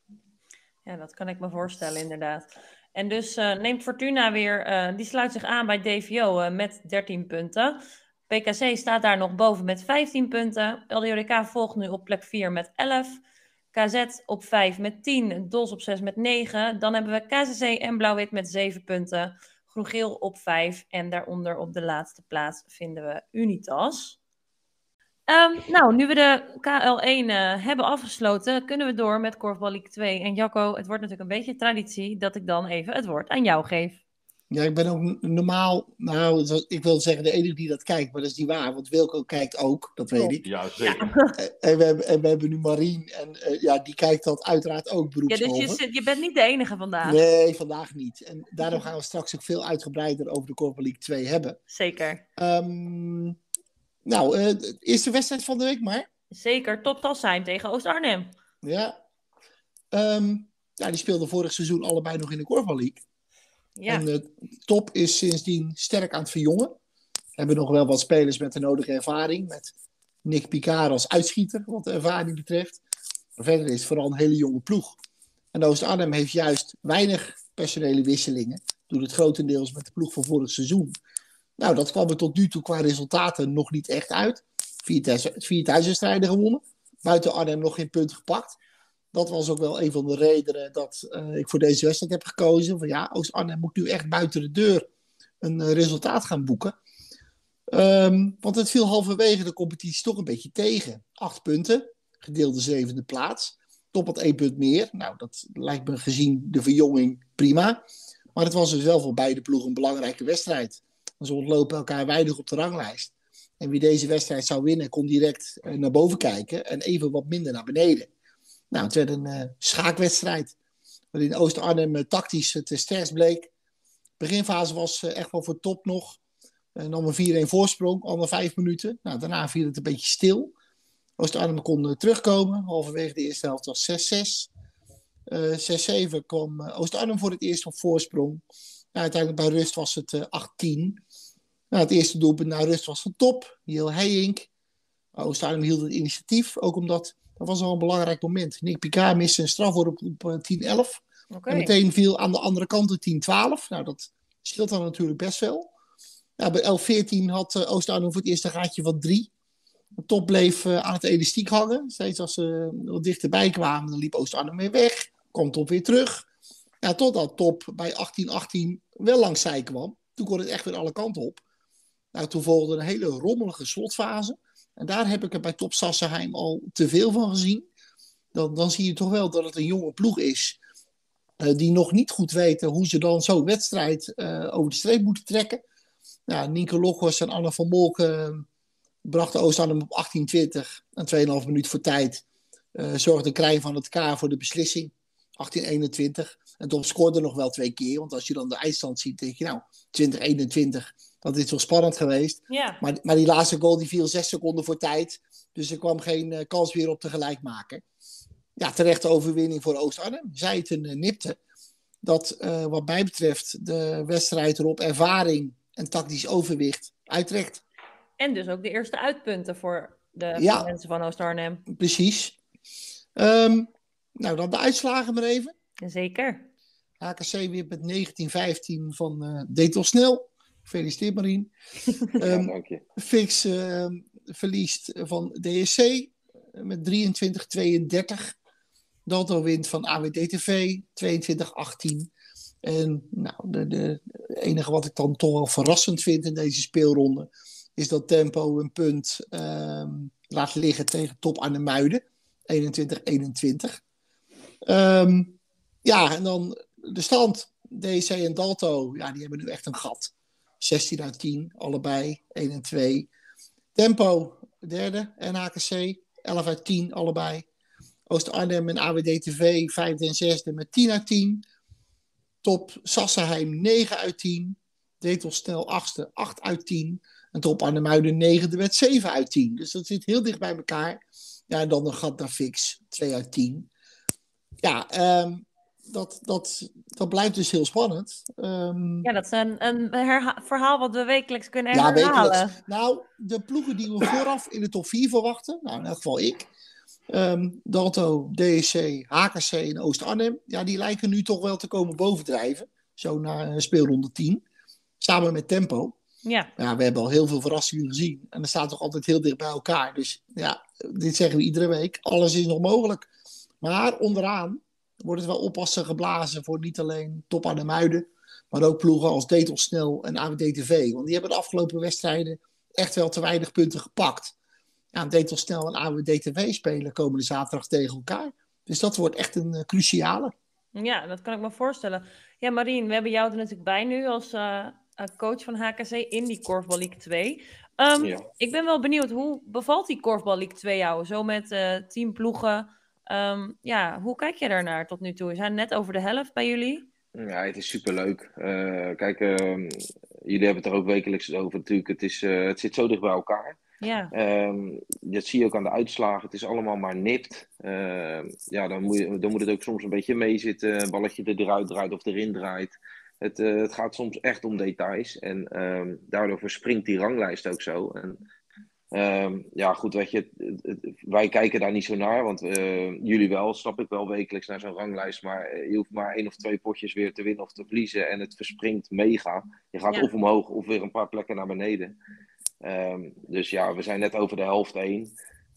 Ja, dat kan ik me voorstellen, inderdaad. En dus uh, neemt Fortuna weer, uh, die sluit zich aan bij D V O uh, met dertien punten. P K C staat daar nog boven met vijftien punten. L D O D K volgt nu op plek vier met elf. K Z op vijf met tien. D O S op zes met negen. Dan hebben we K C C en Blauw-Wit met zeven punten. Groen-Geel op vijf. En daaronder op de laatste plaats vinden we Unitas. Um, nou, nu we de K L één uh, hebben afgesloten, kunnen we door met Korfbal League twee. En Jacco, het wordt natuurlijk een beetje traditie dat ik dan even het woord aan jou geef. Ja, ik ben ook normaal, nou, ik wil zeggen de enige die dat kijkt, maar dat is niet waar, want Wilco kijkt ook, dat weet ik. Ja, zeker. En we hebben, en we hebben nu Marien, en uh, ja, die kijkt dat uiteraard ook beroepshalve. Ja, dus je, je bent niet de enige vandaag. Nee, vandaag niet. En daarom gaan we straks ook veel uitgebreider over de Korfbal League twee hebben. Zeker. Um, nou, uh, de eerste wedstrijd van de week maar. Zeker, Top Talsheim tegen Oost-Arnhem. Ja. Um, ja, die speelden vorig seizoen allebei nog in de Korfbal League. Ja. En uh, Top is sindsdien sterk aan het verjongen. We hebben nog wel wat spelers met de nodige ervaring. Met Nick Picard als uitschieter, wat de ervaring betreft. Maar verder is het vooral een hele jonge ploeg. En Oost-Arnhem heeft juist weinig personele wisselingen. Doet het grotendeels met de ploeg van vorig seizoen. Nou, dat kwam er tot nu toe qua resultaten nog niet echt uit. Vier thuiswedstrijden gewonnen. Buiten Arnhem nog geen punt gepakt. Dat was ook wel een van de redenen dat uh, ik voor deze wedstrijd heb gekozen. Van ja, Oost-Arnhem moet nu echt buiten de deur een uh, resultaat gaan boeken. Um, want het viel halverwege de competitie toch een beetje tegen. Acht punten, gedeelde zevende plaats. Top had één punt meer. Nou, dat lijkt me gezien de verjonging prima. Maar het was dus wel voor beide ploegen een belangrijke wedstrijd. Ze ontlopen elkaar weinig op de ranglijst. En wie deze wedstrijd zou winnen, kon direct uh, naar boven kijken. En even wat minder naar beneden. Nou, het werd een uh, schaakwedstrijd. Waarin Oost-Arnhem uh, tactisch het uh, sterkst bleek. De beginfase was uh, echt wel voor Top nog. En dan een vier-een voorsprong, al na vijf minuten. Nou, daarna viel het een beetje stil. Oost-Arnhem kon uh, terugkomen. Halverwege de eerste helft was zes zes. Uh, zes zeven kwam uh, Oost-Arnhem voor het eerst op voorsprong. Nou, uiteindelijk bij rust was het uh, acht tien. Nou, het eerste doelpunt na rust was van Top. Heel Heijink. Oost-Arnhem hield het initiatief. Ook omdat, dat was al een belangrijk moment. Nick Picard miste een strafworp op, op tien elf. Okay. En meteen viel aan de andere kant de tien twaalf. Nou, dat scheelt dan natuurlijk best veel. Nou, bij elf veertien had uh, Oost-Arnhem voor het eerste gaatje van drie. Top bleef uh, aan het elastiek hangen. Steeds als ze uh, wat dichterbij kwamen, dan liep Oost-Arnhem weer weg. Kwam Top weer terug. Ja, totdat Top bij achttien achttien wel langs zij kwam. Toen kon het echt weer alle kanten op. Nou, toen volgde een hele rommelige slotfase. En daar heb ik er bij Top Sassenheim al te veel van gezien. Dan, dan zie je toch wel dat het een jonge ploeg is. Uh, die nog niet goed weten hoe ze dan zo'n wedstrijd uh, over de streep moeten trekken. Nou, Nienke Lokhorst en Anne van Molken uh, brachten Oost-Arnhem op achttien twintig. En twee komma vijf minuut voor tijd. Uh, zorgde Krijn van het K voor de beslissing. achttien eenentwintig. En Top scoorde nog wel twee keer. Want als je dan de eindstand ziet, denk je nou, twintig eenentwintig. Dat is wel spannend geweest. Ja. Maar, maar die laatste goal die viel zes seconden voor tijd. Dus er kwam geen uh, kans meer op tegelijk maken. Ja, terechte overwinning voor Oost-Arnhem. Zij het een uh, nipte. Dat uh, wat mij betreft de wedstrijd erop ervaring en tactisch overwicht uittrekt. En dus ook de eerste uitpunten voor de ja, mensen van Oost-Arnhem. Precies. Um, nou, dan de uitslagen maar even. Zeker. H K C weer met negentien vijftien van uh, Detelsnel. Gefeliciteerd Marien. Ja, um, dank je. Fix uh, verliest van D S C uh, met drieëntwintig tweeëndertig. Dalto wint van A W D T V tweeëntwintig achttien. En nou, de, de enige wat ik dan toch wel verrassend vind in deze speelronde is dat Tempo een punt um, laat liggen tegen Top Arnhem-Muiden. eenentwintig eenentwintig. Um, ja, en dan de stand. D S C en Dalto, ja, die hebben nu echt een gat. zestien uit tien, allebei. één en twee. Tempo, derde. En H K C, elf uit tien, allebei. Oost-Arnhem en A W D T V, vijfde en zesde met tien uit tien. Top Sassenheim, negen uit tien. Detelsnel, achtste, acht uit tien. En Top Arnhem-Muiden, negende met zeven uit tien. Dus dat zit heel dicht bij elkaar. Ja, en dan een gat naar Fix, twee uit tien. Ja, um, dat, dat, dat blijft dus heel spannend. Um, ja, dat is een, een herha- verhaal wat we wekelijks kunnen ja, herhalen. Wekelijks. Nou, de ploegen die we vooraf in de top vier verwachten, nou in elk geval ik, um, Dalto, D S C, H K C en Oost-Arnhem, ja, die lijken nu toch wel te komen bovendrijven. Zo naar uh, speelronde tien. Samen met Tempo. Ja. Ja, we hebben al heel veel verrassingen gezien. En dat staat toch altijd heel dicht bij elkaar. Dus ja, dit zeggen we iedere week. Alles is nog mogelijk. Maar onderaan wordt het wel oppassen geblazen voor niet alleen Top Arnhem-Muiden, maar ook ploegen als Detelsnel en A W D T V. Want die hebben de afgelopen wedstrijden echt wel te weinig punten gepakt. Ja, Detelsnel en A W D T V spelen komende zaterdag tegen elkaar. Dus dat wordt echt een uh, cruciale. Ja, dat kan ik me voorstellen. Ja, Marien, we hebben jou er natuurlijk bij nu als uh, coach van H K C in die Korfbal League twee. Um, ja. Ik ben wel benieuwd, hoe bevalt die Korfbal League twee jou? Zo met uh, tien ploegen. Um, ja, hoe kijk je daarnaar tot nu toe? We zijn net over de helft bij jullie. Ja, het is superleuk. Uh, kijk, uh, jullie hebben het er ook wekelijks over natuurlijk. Het, is, uh, het zit zo dicht bij elkaar. Ja. Um, dat zie je ook aan de uitslagen. Het is allemaal maar nipt. Uh, ja, dan moet, je, dan moet het ook soms een beetje meezitten. Een balletje er eruit draait of erin draait. Het, uh, het gaat soms echt om details. En um, daardoor verspringt die ranglijst ook zo. En, Um, ja, goed, weet je, het, het, wij kijken daar niet zo naar, want uh, jullie wel, snap ik wel, wekelijks naar zo'n ranglijst, maar uh, je hoeft maar één of twee potjes weer te winnen of te verliezen en het verspringt mega. Je gaat ja. of omhoog of weer een paar plekken naar beneden. Um, dus ja, we zijn net over de helft heen.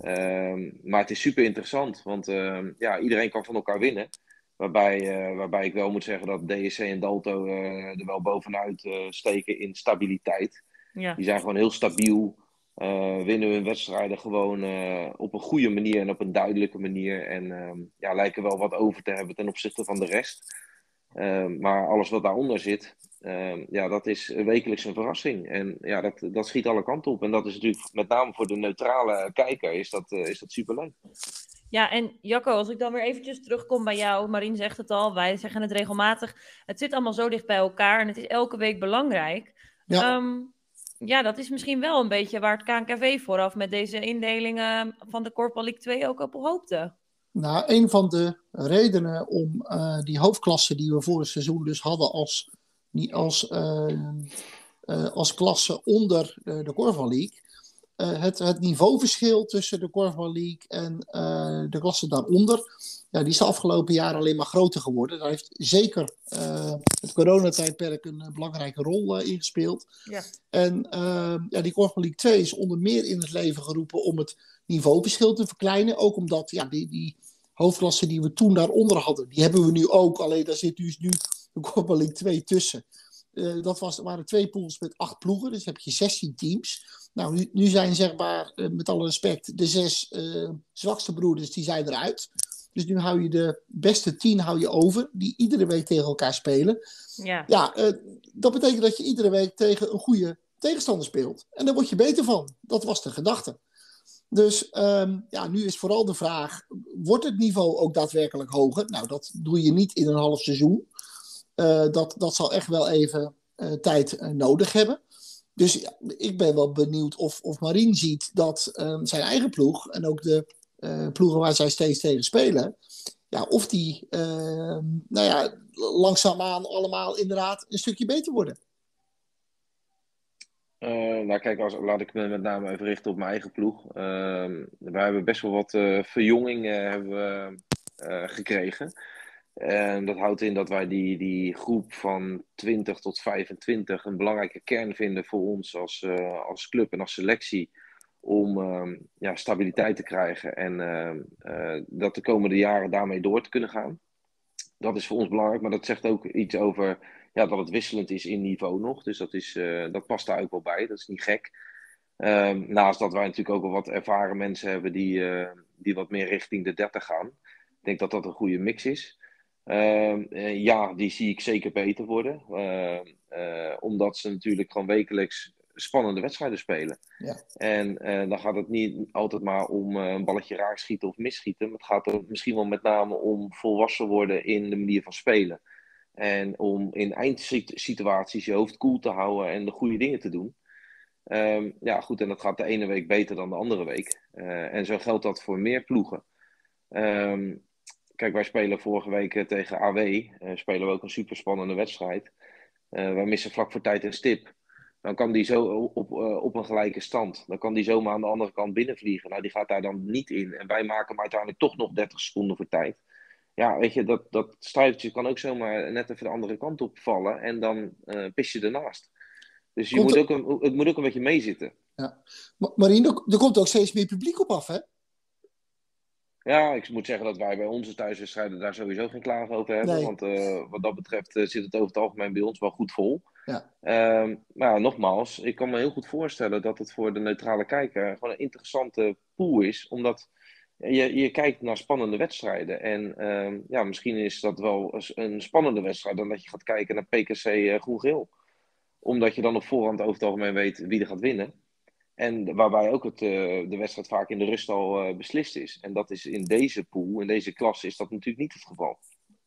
Um, maar het is super interessant, want um, ja, iedereen kan van elkaar winnen. Waarbij, uh, waarbij ik wel moet zeggen dat D S C en Dalto uh, er wel bovenuit uh, steken in stabiliteit. Ja. Die zijn gewoon heel stabiel. Uh, winnen hun wedstrijden gewoon uh, op een goede manier en op een duidelijke manier. En um, ja, lijken wel wat over te hebben ten opzichte van de rest. Uh, maar alles wat daaronder zit, uh, ja, dat is wekelijks een verrassing. En ja, dat, dat schiet alle kanten op. En dat is natuurlijk met name voor de neutrale kijker is dat, uh, is dat superleuk. Ja, en Jacco, als ik dan weer eventjes terugkom bij jou. Marien zegt het al, wij zeggen het regelmatig. Het zit allemaal zo dicht bij elkaar en het is elke week belangrijk. Ja. Um, Ja, dat is misschien wel een beetje waar het K N K V vooraf met deze indelingen van de Korfbal League twee ook op hoopte. Nou, een van de redenen om uh, die hoofdklasse die we vorig seizoen dus hadden als, die als, uh, uh, als klasse onder uh, de Korfbal League. Uh, het, het niveauverschil tussen de Korfbal League en uh, de klasse daaronder, ja, die is de afgelopen jaren alleen maar groter geworden. Daar heeft zeker uh, het coronatijdperk een uh, belangrijke rol uh, in gespeeld. Ja. En uh, ja, die Korfbal League twee is onder meer in het leven geroepen om het niveauverschil te verkleinen. Ook omdat ja, die, die hoofdklassen die we toen daaronder hadden, die hebben we nu ook. Alleen daar zit dus nu de Korfbal League twee tussen. Uh, dat was, waren twee pools met acht ploegen, dus heb je zestien teams. Nou, nu, nu zijn zeg maar, uh, met alle respect, de zes uh, zwakste broeders, die zijn eruit. Dus nu hou je de beste tien hou je over, die iedere week tegen elkaar spelen. Ja, ja uh, dat betekent dat je iedere week tegen een goede tegenstander speelt. En daar word je beter van. Dat was de gedachte. Dus um, ja, nu is vooral de vraag, wordt het niveau ook daadwerkelijk hoger? Nou, dat doe je niet in een half seizoen. Uh, dat, dat zal echt wel even uh, tijd uh, nodig hebben. Dus ja, ik ben wel benieuwd of, of Marien ziet dat um, zijn eigen ploeg en ook de uh, ploegen waar zij steeds tegen spelen, ja, of die uh, nou ja, langzaamaan allemaal inderdaad een stukje beter worden. Uh, nou kijk, als, laat ik me met name even richten op mijn eigen ploeg. Uh, wij hebben best wel wat uh, verjonging uh, hebben we, uh, gekregen. En dat houdt in dat wij die, die groep van twintig tot vijfentwintig een belangrijke kern vinden voor ons als, uh, als club en als selectie. Om uh, ja, stabiliteit te krijgen en uh, uh, dat de komende jaren daarmee door te kunnen gaan. Dat is voor ons belangrijk, maar dat zegt ook iets over ja, dat het wisselend is in niveau nog. Dus dat, is, uh, dat past daar ook wel bij, dat is niet gek. Uh, naast dat wij natuurlijk ook wel wat ervaren mensen hebben die, uh, die wat meer richting de dertig gaan. Ik denk dat dat een goede mix is. Uh, uh, ja, die zie ik zeker beter worden. Uh, uh, omdat ze natuurlijk gewoon wekelijks spannende wedstrijden spelen. Ja. En uh, dan gaat het niet altijd maar om uh, een balletje raar schieten of misschieten. Maar het gaat er misschien wel met name om volwassen worden in de manier van spelen. En om in eindsituaties je hoofd koel te houden en de goede dingen te doen. Um, ja, goed, en dat gaat de ene week beter dan de andere week. Uh, en zo geldt dat voor meer ploegen. Um, kijk, wij spelen vorige week tegen A W. Uh, spelen we ook een superspannende wedstrijd. Uh, wij missen vlak voor tijd een stip. Dan kan die zo op, uh, op een gelijke stand. Dan kan die zomaar aan de andere kant binnenvliegen. Nou, die gaat daar dan niet in. En wij maken hem uiteindelijk toch nog dertig seconden voor tijd. Ja, weet je, dat, dat stuitertje kan ook zomaar net even de andere kant opvallen. En dan uh, pis je ernaast. Dus je Komt moet er... ook een, het moet ook een beetje meezitten. Ja. Marien, er komt ook steeds meer publiek op af, hè? Ja, ik moet zeggen dat wij bij onze thuiswedstrijden daar sowieso geen klagen over hebben. Nee. Want uh, wat dat betreft uh, zit het over het algemeen bij ons wel goed vol. Ja. Uh, maar ja, nogmaals, ik kan me heel goed voorstellen dat het voor de neutrale kijker gewoon een interessante pool is. Omdat je, je kijkt naar spannende wedstrijden. En uh, ja, misschien is dat wel een spannende wedstrijd dan dat je gaat kijken naar P K C uh, Groen-Geel. Omdat je dan op voorhand over het algemeen weet wie er gaat winnen. En waarbij ook het, uh, de wedstrijd vaak in de rust al uh, beslist is. En dat is in deze pool, in deze klasse, is dat natuurlijk niet het geval.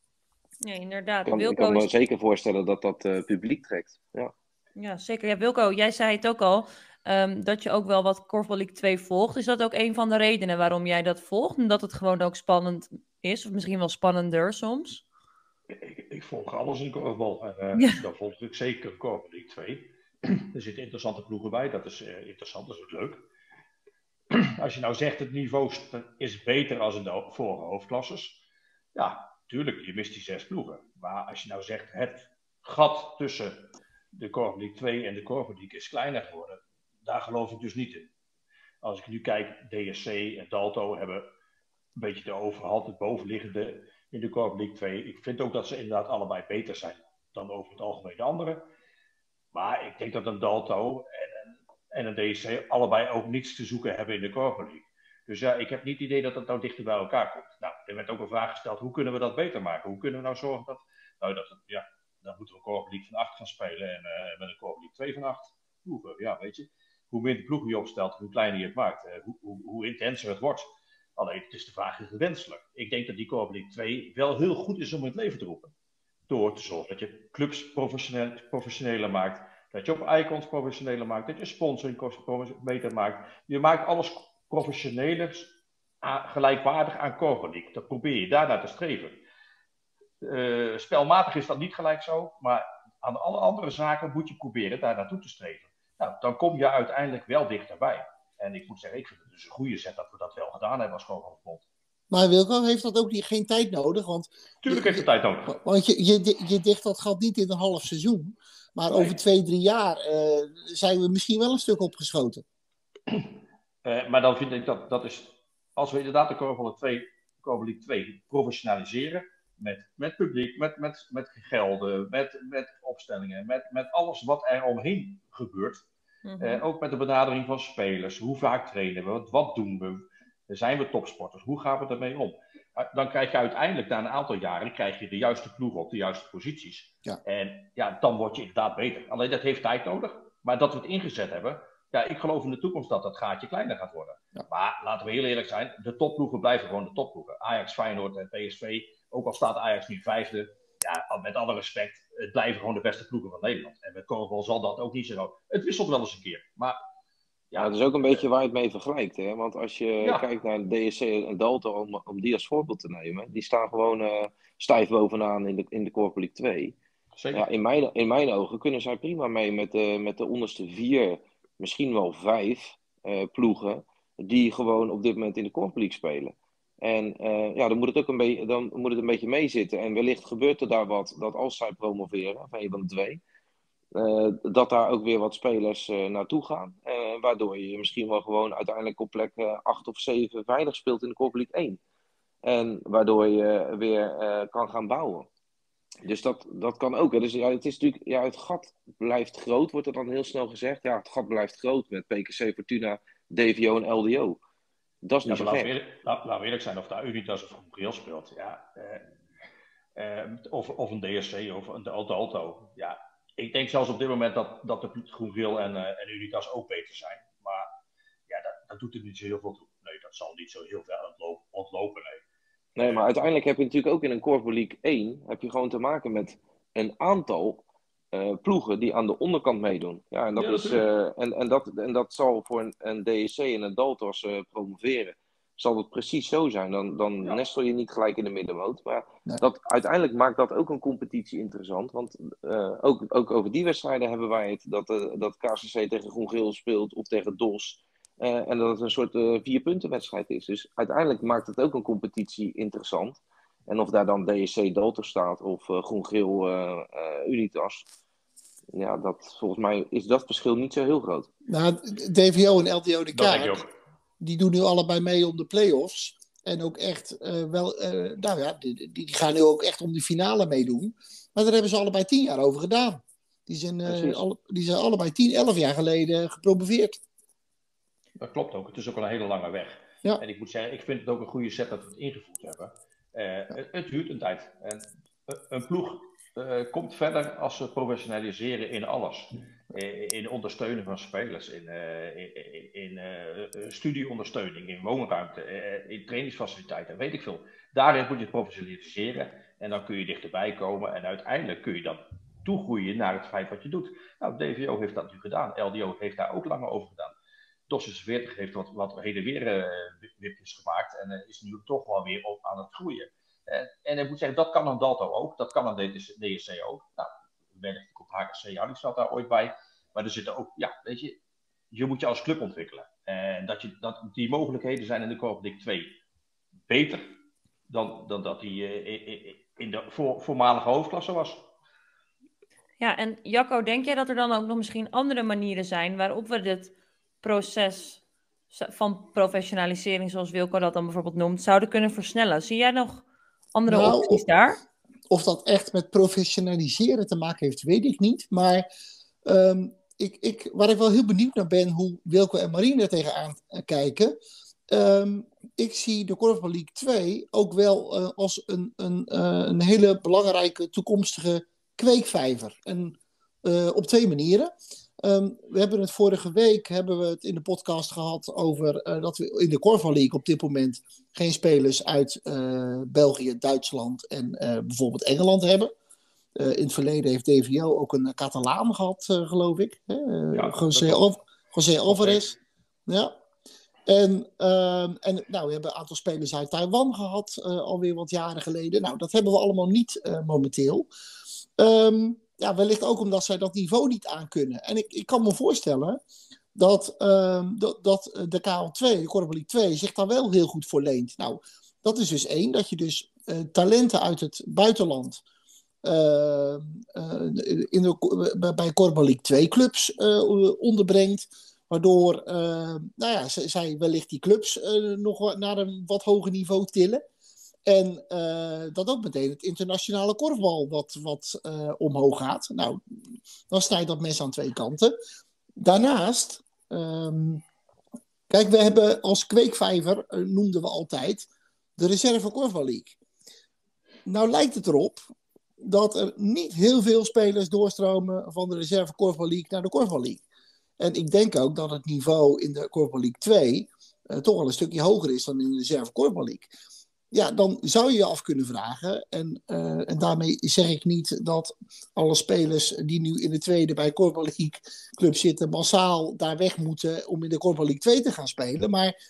Nee, inderdaad. Ik kan, Wilco ik kan me is... zeker voorstellen dat dat uh, publiek trekt. Ja, ja zeker. Ja, Wilco, jij zei het ook al, um, dat je ook wel wat Korfbal League twee volgt. Is dat ook een van de redenen waarom jij dat volgt? Omdat het gewoon ook spannend is? Of misschien wel spannender soms? Ik, ik volg alles in korfbal. En uh, ja. Dan volg ik zeker Korfbal League twee. Er zitten interessante ploegen bij. Dat is uh, interessant, dat is ook leuk. Als je nou zegt het niveau is beter als in de vorige hoofdklasses. Ja, tuurlijk, je mist die zes ploegen. Maar als je nou zegt het gat tussen de Korfbal League twee en de Korfbal League is kleiner geworden. Daar geloof ik dus niet in. Als ik nu kijk, D S C en Dalto hebben een beetje de overhand, het bovenliggende in de Korfbal League twee. Ik vind ook dat ze inderdaad allebei beter zijn dan over het algemeen de anderen. Maar ik denk dat een Dalto en, en een D S C allebei ook niets te zoeken hebben in de Korfbal League. Dus ja, ik heb niet het idee dat het nou dichter bij elkaar komt. Nou, er werd ook een vraag gesteld, hoe kunnen we dat beter maken? Hoe kunnen we nou zorgen dat... Nou, dat ja, dan moeten we een Korfbal League van acht gaan spelen en uh, met een Korfbal League twee van acht ploegen. Ja, weet je. Hoe minder ploegen je opstelt, hoe kleiner je het maakt. Uh, hoe, hoe, hoe intenser het wordt. Alleen, het is de vraag, is het wenselijk? Ik denk dat die Korfbal League twee wel heel goed is om in het leven te roepen. Door te zorgen dat je clubs professioneel, professioneler maakt. Dat je op icons professioneler maakt. Dat je sponsoring beter maakt. Je maakt alles professioneler, aan, gelijkwaardig aan Korfbal League. Dat probeer je daarnaar te streven. Uh, spelmatig is dat niet gelijk zo. Maar aan alle andere zaken moet je proberen daar naartoe te streven. Nou, dan kom je uiteindelijk wel dichterbij. En ik moet zeggen, ik vind het dus een goede zet dat we dat wel gedaan hebben als Korfbalbond. Maar Wilco, heeft dat ook niet, geen tijd nodig? Want, Tuurlijk heeft het tijd nodig. Want je, je, je dicht dat gat niet in een half seizoen. Maar nee. Over twee, drie jaar uh, zijn we misschien wel een stuk opgeschoten. Uh, maar dan vind ik dat, dat is... Als we inderdaad de Korfbal League twee professionaliseren... Met, met publiek, met, met, met gelden, met, met opstellingen... Met, met alles wat er omheen gebeurt... Mm-hmm. Uh, ook met de benadering van spelers. Hoe vaak trainen we? Wat, wat doen we? Zijn we topsporters? Hoe gaan we ermee om? Dan krijg je uiteindelijk na een aantal jaren krijg je de juiste ploeg op de juiste posities. Ja. En ja, dan word je inderdaad beter. Alleen dat heeft tijd nodig. Maar dat we het ingezet hebben. Ja, ik geloof in de toekomst dat dat gaatje kleiner gaat worden. Ja. Maar laten we heel eerlijk zijn. De topploegen blijven gewoon de topploegen. Ajax, Feyenoord en P S V. Ook al staat Ajax nu vijfde. Ja, met alle respect. Het blijven gewoon de beste ploegen van Nederland. En met korfbal zal dat ook niet zo. Het wisselt wel eens een keer. Maar... Ja, het is ook een beetje waar je het mee vergelijkt. Hè? Want als je ja. kijkt naar D S C en Dalto, om, om die als voorbeeld te nemen, die staan gewoon uh, stijf bovenaan in de, in de Korfbal League twee. Zeker. Ja, in, mijn, in mijn ogen kunnen zij prima mee met de, met de onderste vier, misschien wel vijf uh, ploegen, die gewoon op dit moment in de Korfbal League spelen. En uh, ja, dan moet het ook een beetje, dan moet het een beetje meezitten. En wellicht gebeurt er daar wat, dat als zij promoveren, of een van de twee, uh, dat daar ook weer wat spelers uh, naartoe gaan. Uh, waardoor je misschien wel gewoon uiteindelijk op plek uh, acht of zeven veilig speelt in de Korfbal League één. En waardoor je weer uh, kan gaan bouwen. Dus dat, dat kan ook. Hè. Dus ja, het is natuurlijk, ja, het gat blijft groot, wordt er dan heel snel gezegd. Ja, het gat blijft groot met P K C, Fortuna, D V O en L D O. Dat is niet ja, zo laten, we eerlijk, laten we eerlijk zijn, of daar Unitas of GroenGeel speelt. Ja, eh, eh, of, of een D S C of een Alto. Ja, ik denk zelfs op dit moment dat, dat de GroenGeel en, uh, en Unitas ook beter zijn. Maar ja, dat, dat doet er niet zo heel veel toe. Nee, dat zal niet zo heel ver ontlopen, ontlopen nee. Nee, maar uiteindelijk heb je natuurlijk ook in een Korfbal League één... heb je gewoon te maken met een aantal uh, ploegen die aan de onderkant meedoen. Ja, en dat, ja, is, uh, en, en dat, en dat zal voor een, een D S C en een Daltos uh, promoveren. Zal het precies zo zijn. Dan, dan ja. nestel je niet gelijk in de middenmoot. Maar nee. dat, uiteindelijk maakt dat ook een competitie interessant. Want uh, ook, ook over die wedstrijden hebben wij het. Dat, uh, dat K C C tegen GroenGeel speelt of tegen D O S. Uh, en dat het een soort uh, vierpuntenwedstrijd is. Dus uiteindelijk maakt het ook een competitie interessant. En of daar dan D S C Dalter staat of uh, GroenGeel uh, uh, Unitas. Ja, dat, volgens mij is dat verschil niet zo heel groot. Nou, D V O en L D O de Kaak, die doen nu allebei mee om de play-offs. En ook echt uh, wel, uh, nou ja, die, die gaan nu ook echt om de finale meedoen. Maar daar hebben ze allebei tien jaar over gedaan. Die zijn, uh, alle, die zijn allebei tien, elf jaar geleden gepromoveerd. Dat klopt ook. Het is ook al een hele lange weg. Ja. En ik moet zeggen, ik vind het ook een goede set dat we het ingevoerd hebben. Uh, ja. het, het duurt een tijd. En een ploeg uh, komt verder als ze professionaliseren in alles. Uh, in ondersteuning van spelers, in, uh, in, in, in uh, studieondersteuning, in woonruimte, uh, in trainingsfaciliteiten, weet ik veel. Daarin moet je het professionaliseren en dan kun je dichterbij komen en uiteindelijk kun je dan toegroeien naar het feit wat je doet. Nou, D V O heeft dat nu gedaan. L D O heeft daar ook langer over gedaan. D O S veertig heeft wat, wat heen en weer uh, wipjes gemaakt en uh, is nu toch wel weer op aan het groeien. Uh, en ik moet zeggen, dat kan een Dalto ook, dat kan een D S C ook. Nou, wellicht komt H K C, ja, die staat daar ooit bij. Maar er zitten ook, ja, weet je, je moet je als club ontwikkelen. En dat, je, dat die mogelijkheden zijn in de Korfbal League twee beter dan, dan dat die uh, in de voor, voormalige hoofdklasse was. Ja, en Jacco, denk jij dat er dan ook nog misschien andere manieren zijn waarop we dit proces van professionalisering, zoals Wilco dat dan bijvoorbeeld noemt, zouden kunnen versnellen? Zie jij nog andere nou, opties of, daar? Of dat echt met professionaliseren te maken heeft, weet ik niet. Maar um, ik, ik, waar ik wel heel benieuwd naar ben, hoe Wilco en Marien er tegenaan kijken. Um, ik zie de Korfbal League twee ook wel uh, als een, een, uh, een hele belangrijke toekomstige kweekvijver. En, uh, op twee manieren. Um, we hebben het vorige week hebben we het in de podcast gehad over uh, dat we in de Korfbal League op dit moment geen spelers uit uh, België, Duitsland en uh, bijvoorbeeld Engeland hebben. Uh, in het verleden heeft D V O ook een Catalaan gehad, uh, geloof ik. Uh, ja, José, Al- José Alvarez. Ja. En, uh, en nou, we hebben een aantal spelers uit Taiwan gehad, uh, alweer wat jaren geleden. Nou, dat hebben we allemaal niet uh, momenteel. Um, Ja, wellicht ook omdat zij dat niveau niet aankunnen. En ik, ik kan me voorstellen dat, uh, dat, dat de K L twee, de Korfbal League twee, zich daar wel heel goed voor leent. Nou, dat is dus één, dat je dus uh, talenten uit het buitenland uh, uh, in de, bij Korfbal League twee clubs uh, onderbrengt. Waardoor uh, nou ja, z- zij wellicht die clubs uh, nog naar een wat hoger niveau tillen. En uh, dat ook meteen het internationale korfbal wat, wat uh, omhoog gaat. Nou, dan snijdt dat mes aan twee kanten. Daarnaast, um, kijk, we hebben als kweekvijver, uh, noemden we altijd, de Reserve Korfbal League. Nou lijkt het erop dat er niet heel veel spelers doorstromen van de Reserve Korfbal League naar de Korfbal League. En ik denk ook dat het niveau in de Korfbal League twee uh, toch wel een stukje hoger is dan in de Reserve Korfbal League. Ja, dan zou je je af kunnen vragen. En, uh, en daarmee zeg ik niet dat alle spelers die nu in de tweede bij Korfbal League club zitten, massaal daar weg moeten om in de Korfbal League twee te gaan spelen. Maar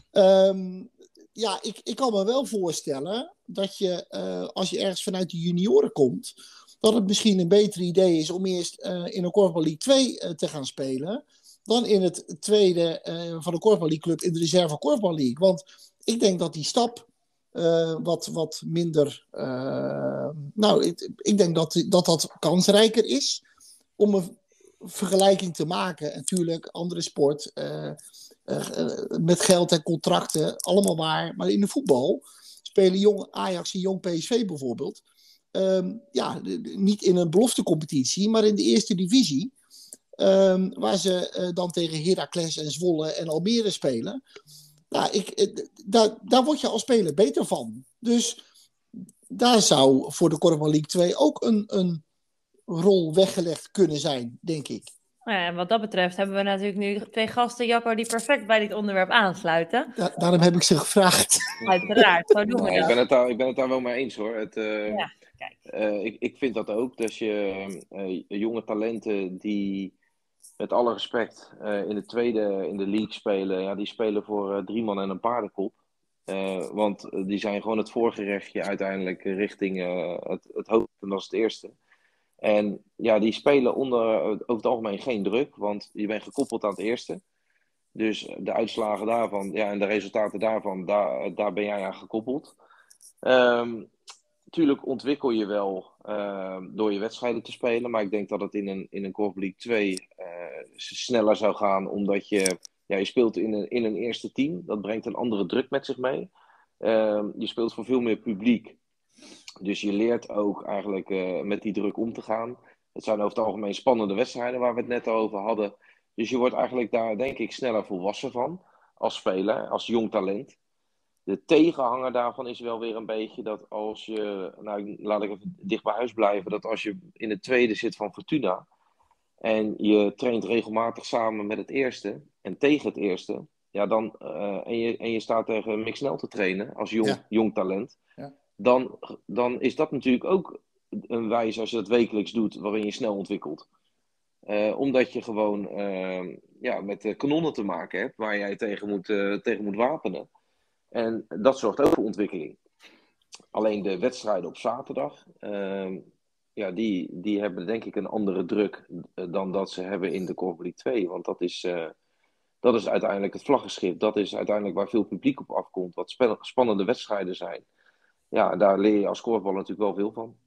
um, ja, ik, ik kan me wel voorstellen dat je, uh, als je ergens vanuit de junioren komt, dat het misschien een beter idee is om eerst uh, in een Korfbal League twee uh, te gaan spelen, dan in het tweede uh, van de Korfbal League club in de Reserve Korfbal League. Want ik denk dat die stap Uh, wat, wat minder... Uh, nou, ik, ik denk dat, dat dat kansrijker is om een vergelijking te maken. En natuurlijk, andere sport, uh, uh, uh, met geld en contracten, allemaal waar. Maar in de voetbal spelen jong Ajax en jong P S V bijvoorbeeld... Um, ja, niet in een beloftecompetitie, maar in de eerste divisie. Um, waar ze uh, dan tegen Heracles en Zwolle en Almere spelen. Nou, ik, uh, daar, daar word je als speler beter van. Dus daar zou voor de Korfbal League twee ook een, een rol weggelegd kunnen zijn, denk ik. Ja, en wat dat betreft hebben we natuurlijk nu twee gasten, Jacco, die perfect bij dit onderwerp aansluiten. Da- daarom heb ik ze gevraagd. Uiteraard, zo doen we nou, dat. Ik ben, het daar, ik ben het daar wel mee eens hoor. Het, uh, ja, kijk. Uh, ik, ik vind dat ook. Dat je uh, jonge talenten die met alle respect uh, in de tweede in de league spelen, ja, die spelen voor uh, drie man en een paardenkop. Uh, want uh, die zijn gewoon het voorgerechtje uiteindelijk richting uh, het, het hoofd en dat is het eerste. En ja, die spelen onder uh, over het algemeen geen druk, want je bent gekoppeld aan het eerste. Dus de uitslagen daarvan, ja, en de resultaten daarvan, daar, daar ben jij aan gekoppeld. Um, Tuurlijk ontwikkel je wel uh, door je wedstrijden te spelen. Maar ik denk dat het in een, in een Korfbal League twee uh, sneller zou gaan. Omdat je, ja, je speelt in een, in een eerste team. Dat brengt een andere druk met zich mee. Uh, je speelt voor veel meer publiek. Dus je leert ook eigenlijk uh, met die druk om te gaan. Het zijn over het algemeen spannende wedstrijden waar we het net over hadden. Dus je wordt eigenlijk daar denk ik sneller volwassen van. Als speler, als jong talent. De tegenhanger daarvan is wel weer een beetje dat als je, nou laat ik even dicht bij huis blijven, dat als je in het tweede zit van Fortuna en je traint regelmatig samen met het eerste en tegen het eerste, ja dan, uh, en, je, en je staat tegen Mick Snel te trainen als jong, ja. jong talent, ja. dan, dan is dat natuurlijk ook een wijze als je dat wekelijks doet waarin je snel ontwikkelt. Uh, omdat je gewoon uh, ja, met uh, kanonnen te maken hebt waar jij tegen moet, uh, tegen moet wapenen. En dat zorgt ook voor ontwikkeling. Alleen de wedstrijden op zaterdag, uh, ja, die, die hebben denk ik een andere druk dan dat ze hebben in de Korfbal League twee. Want dat is, uh, dat is uiteindelijk het vlaggenschip. Dat is uiteindelijk waar veel publiek op afkomt. Wat spen- spannende wedstrijden zijn. Ja, daar leer je als korfballer natuurlijk wel veel van.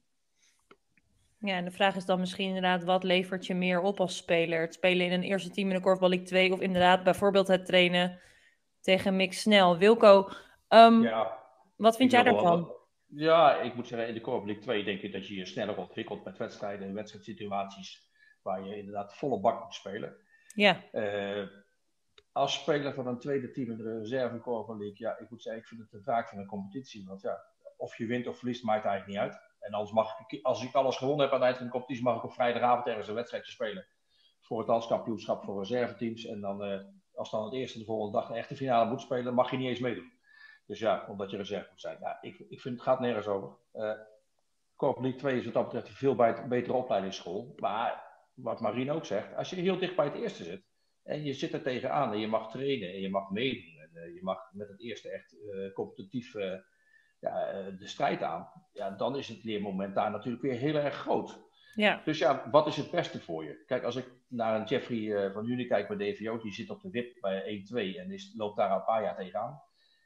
Ja, en de vraag is dan misschien inderdaad, wat levert je meer op als speler? Het spelen in een eerste team in de Korfbal League twee of inderdaad bijvoorbeeld het trainen tegen Mick Snel. Wilco, um, ja, wat vind jij daarvan? Wel, ja, ik moet zeggen, in de Korfbal League twee denk ik dat je je sneller ontwikkelt met wedstrijden en wedstrijdsituaties waar je inderdaad volle bak moet spelen. Ja. Uh, als speler van een tweede team in de reserve Korfbal League, ja, ik moet zeggen, ik vind het de taak van een competitie. Want ja, of je wint of verliest, maakt eigenlijk niet uit. En anders mag ik, als ik alles gewonnen heb aan het eind van de competitie, mag ik op vrijdagavond ergens een wedstrijdje spelen. Voor het landskampioenschap voor reserveteams. En dan, uh, als dan het eerste de volgende dag de echte finale moet spelen, mag je niet eens meedoen. Dus ja, omdat je reserve moet zijn. Ja, ik, ik vind het gaat nergens over. Uh, Korfbal League twee is wat dat betreft een veel betere opleidingsschool. Maar wat Marien ook zegt, als je heel dicht bij het eerste zit en je zit er tegenaan en je mag trainen en je mag meedoen en uh, je mag met het eerste echt uh, competitief uh, ja, uh, de strijd aan, ja, dan is het leermoment daar natuurlijk weer heel erg groot. Ja. Dus ja, wat is het beste voor je? Kijk, als ik naar een Jeffrey uh, van jullie kijk bij D V O, die zit op de wip bij één twee en is, loopt daar al een paar jaar tegenaan.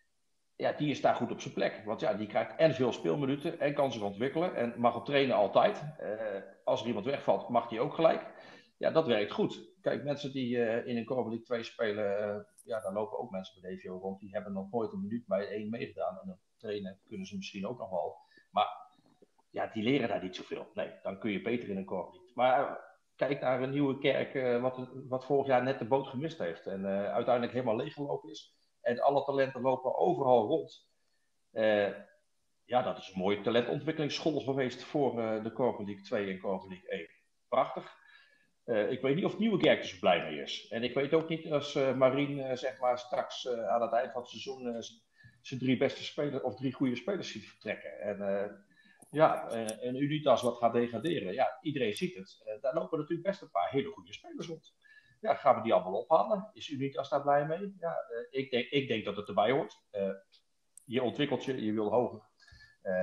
Ja, die is daar goed op zijn plek. Want ja, die krijgt en veel speelminuten en kan zich ontwikkelen en mag op trainen altijd. Uh, als er iemand wegvalt, mag die ook gelijk. Ja, dat werkt goed. Kijk, mensen die uh, in een Korfbal League twee spelen, uh, ja, daar lopen ook mensen bij D V O rond. Die hebben nog nooit een minuut bij één meegedaan. En op trainen kunnen ze misschien ook nog wel. Maar ja, die leren daar niet zoveel. Nee, dan kun je beter in een Korfbal League. Maar uh, kijk naar een nieuwe kerk, uh, wat, wat vorig jaar net de boot gemist heeft. En uh, uiteindelijk helemaal leeggelopen is. En alle talenten lopen overal rond. Uh, ja, dat is een mooie talentontwikkelingsschool geweest voor uh, de Korfbal League twee en Korfbal League één. Prachtig. Uh, ik weet niet of Nieuwekerk er zo blij mee is. En ik weet ook niet als uh, Marien uh, zeg maar straks uh, aan het eind van het seizoen uh, zijn drie beste spelers of drie goede spelers ziet vertrekken. En uh, ja, uh, en Unitas wat gaat degraderen. Ja, iedereen ziet het. Uh, daar lopen natuurlijk best een paar hele goede spelers rond. Ja, gaan we die allemaal ophalen? Is Unitas daar blij mee? Ja, uh, ik, denk, ik denk dat het erbij hoort. Uh, je ontwikkelt je, je wil hoger. Uh,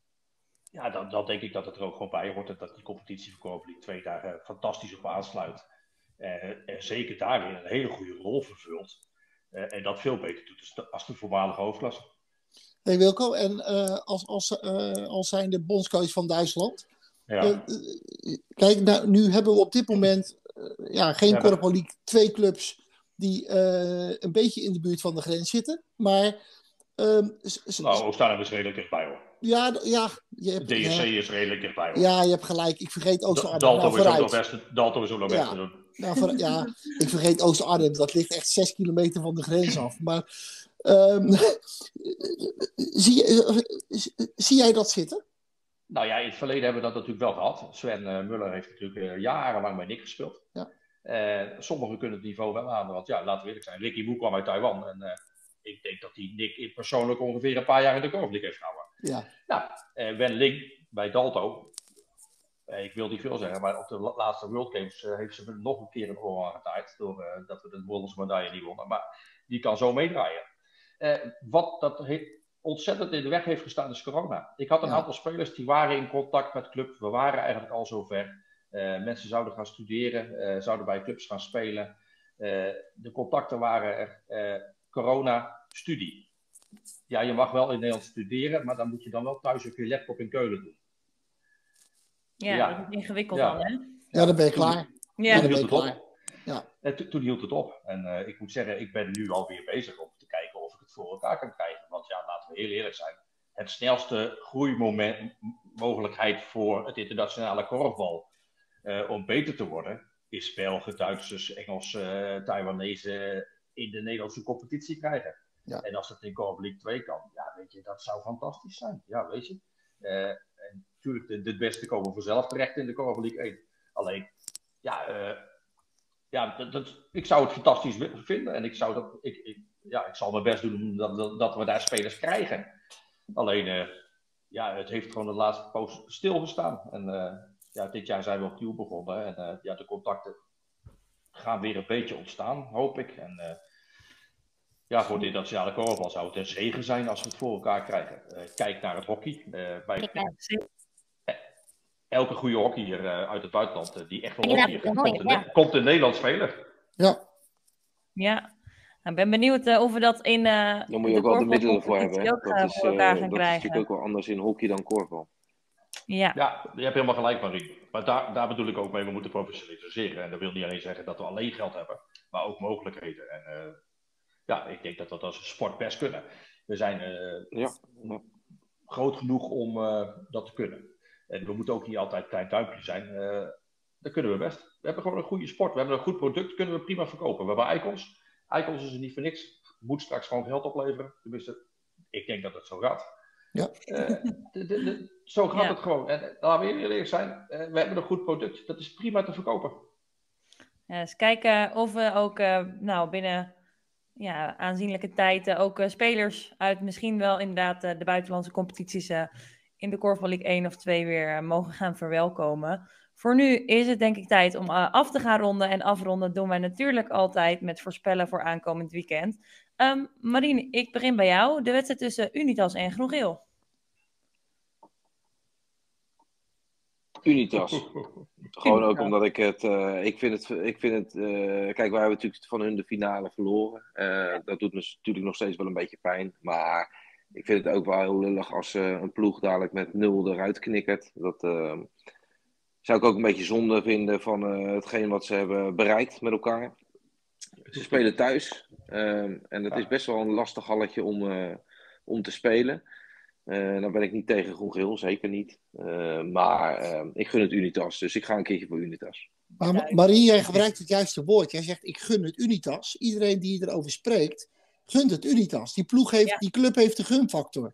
ja, dan, dan denk ik dat het er ook gewoon bij hoort. En dat die competitie voor Korfbal League twee daar uh, fantastisch op aansluit. Uh, en zeker daarin een hele goede rol vervult. Uh, en dat veel beter doet als de voormalige hoofdklasse. Hey Wilco, en uh, als, als, uh, als zijn de bondscoach van Duitsland. Ja. Uh, kijk, nou, nu hebben we op dit moment uh, ja, geen ja, Korfbal League twee clubs die uh, een beetje in de buurt van de grens zitten. Maar... Um, nou, Oostzaandam is redelijk dichtbij hoor. Ja, ja. Je hebt, D F C ja, is redelijk dichtbij hoor. Ja, je hebt gelijk. Ik vergeet Oost-Arnhem. Dalto, nou, is ook nog best, Dalto is ook nog best ja. te doen. Nou, voor, ja, ik vergeet Oost-Arnhem. Dat ligt echt zes kilometer van de grens af. Maar um, zie, uh, zie jij dat zitten? Nou ja, in het verleden hebben we dat natuurlijk wel gehad. Sven uh, Muller heeft natuurlijk uh, jarenlang bij Nick gespeeld. Ja. Uh, sommigen kunnen het niveau wel aan. Want ja, laten we eerlijk zijn. Ricky Moe kwam uit Taiwan. En uh, ik denk dat hij Nick persoonlijk ongeveer een paar jaar in de Korfbal League heeft gehouden. Ja. Nou, uh, Wen Ling bij Dalto. Uh, ik wil niet veel zeggen, maar op de la- laatste World Games uh, heeft ze nog een keer een oor aangetaaid. Doordat uh, we de bronzen medaille niet wonnen. Maar die kan zo meedraaien. Uh, wat dat he- ontzettend in de weg heeft gestaan is corona. Ik had een ja. aantal spelers die waren in contact met de club. We waren eigenlijk al zover. Uh, mensen zouden gaan studeren, uh, zouden bij clubs gaan spelen. Uh, de contacten waren er. Uh, corona, studie. Ja, je mag wel in Nederland studeren, maar dan moet je dan wel thuis op je laptop in Keulen doen. Ja, ja. dat is ingewikkeld ja. dan, hè? Ja, dan ben je klaar. Toen, ja, toen dan hield ben je het klaar. op. Ja. En to, toen hield het op. En uh, ik moet zeggen, ik ben nu alweer bezig om te kijken of ik het voor elkaar kan krijgen. Want ja, laten we heel eerlijk zijn. Het snelste groeimogelijkheid voor het internationale korfbal uh, om beter te worden, is Belgen, Duitsers, Engelsen, uh, Taiwanese in de Nederlandse competitie krijgen. Ja. En als het in Korfbal League twee kan, ja, weet je, dat zou fantastisch zijn. Ja, weet je. Uh, en natuurlijk, de, de beste komen vanzelf terecht in de Korfbal League één. Alleen, ja, uh, ja dat, dat, ik zou het fantastisch vinden. En ik, zou dat, ik, ik, ja, ik zal mijn best doen dat, dat, dat we daar spelers krijgen. Alleen, uh, ja, het heeft gewoon de laatste poos stilgestaan. En uh, ja, dit jaar zijn we opnieuw begonnen. En uh, ja, de contacten gaan weer een beetje ontstaan, hoop ik. En uh, ja, voor de internationale korfbal zou het een zegen zijn als we het voor elkaar krijgen. Uh, kijk naar het hockey. Uh, bij elke goede hockeyer uh, uit het buitenland, uh, die echt wel hockeyer, ja, komt, in, ja. komt in Nederland spelen. Ja. Ja. Ik ben benieuwd uh, of we dat in. Uh, Dan moet je ook wel de middelen voor hebben. Hè? Ook, dat uh, is, voor elkaar uh, gaan dat krijgen. is natuurlijk ook wel anders in hockey dan korfbal. Ja. ja, je hebt helemaal gelijk, Marie. Maar daar, daar bedoel ik ook mee, we moeten professionaliseren. En dat wil niet alleen zeggen dat we alleen geld hebben, maar ook mogelijkheden. En uh, ja, ik denk dat we dat als sport best kunnen. We zijn uh, ja. Ja. groot genoeg om uh, dat te kunnen. En we moeten ook niet altijd klein duimpje zijn. Uh, dat kunnen we best. We hebben gewoon een goede sport. We hebben een goed product, kunnen we prima verkopen. We hebben Icons. Icons is er niet voor niks. Moet straks gewoon geld opleveren. Tenminste, ik denk dat het zo gaat. Ja. Uh, de, de, de, zo gaat ja. het gewoon. En laten we eerlijk zijn. Uh, we hebben een goed product. Dat is prima te verkopen. Ja, dus kijken of we ook uh, nou, binnen ja, aanzienlijke tijd uh, ook uh, spelers uit misschien wel inderdaad uh, de buitenlandse competities uh, in de Korfbal League één of twee weer uh, mogen gaan verwelkomen. Voor nu is het denk ik tijd om uh, af te gaan ronden. En afronden doen wij natuurlijk altijd met voorspellen voor aankomend weekend. Um, Marien, ik begin bij jou. De wedstrijd tussen Unitas en Groen-Geel. Unitas. Gewoon ook omdat ik het... Uh, ik vind het... Ik vind het uh, kijk, wij hebben natuurlijk van hun de finale verloren. Uh, dat doet me natuurlijk nog steeds wel een beetje pijn. Maar ik vind het ook wel heel lullig als uh, een ploeg dadelijk met nul eruit knikkert. Dat uh, zou ik ook een beetje zonde vinden van uh, hetgeen wat ze hebben bereikt met elkaar. Ze spelen thuis. Uh, en het is best wel een lastig halletje om, uh, om te spelen. Uh, dan ben ik niet tegen Groen-Geel, zeker niet. Uh, maar uh, ik gun het Unitas, dus ik ga een keertje voor Unitas. Maar Marie, jij gebruikt het juiste woord. Jij zegt, ik gun het Unitas. Iedereen die erover spreekt, gunt het Unitas. Die ploeg heeft, ja. die club heeft de gunfactor.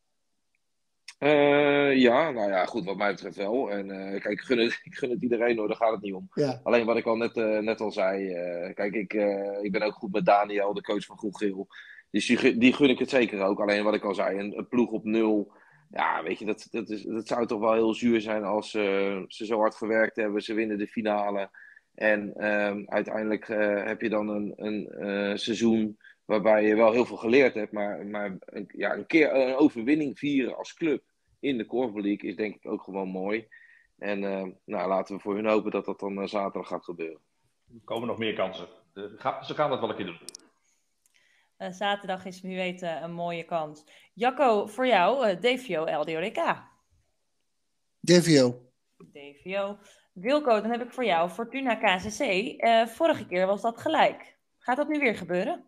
Uh, ja, nou ja, goed, wat mij betreft wel. En uh, kijk, ik gun, het, ik gun het iedereen hoor, daar gaat het niet om. Ja. Alleen wat ik al net, uh, net al zei, uh, kijk, ik, uh, ik ben ook goed met Daniel, de coach van Groen-Geel. Dus die, die gun ik het zeker ook. Alleen wat ik al zei, een, een ploeg op nul. Ja, weet je, dat, dat, is, dat zou toch wel heel zuur zijn als uh, ze zo hard gewerkt hebben. Ze winnen de finale. En uh, uiteindelijk uh, heb je dan een, een uh, seizoen waarbij je wel heel veel geleerd hebt. Maar, maar een, ja, een keer een overwinning vieren als club in de Korfbal League is denk ik ook gewoon mooi. En uh, nou, laten we voor hun hopen dat dat dan uh, zaterdag gaat gebeuren. Er komen nog meer kansen. De, ga, ze gaan dat wel een keer doen. Uh, zaterdag is wie weet uh, een mooie kans. Jacco, voor jou, uh, D V O L D O D K. D V O. D V O. Wilco, dan heb ik voor jou Fortuna K C C. Uh, vorige keer was dat gelijk. Gaat dat nu weer gebeuren?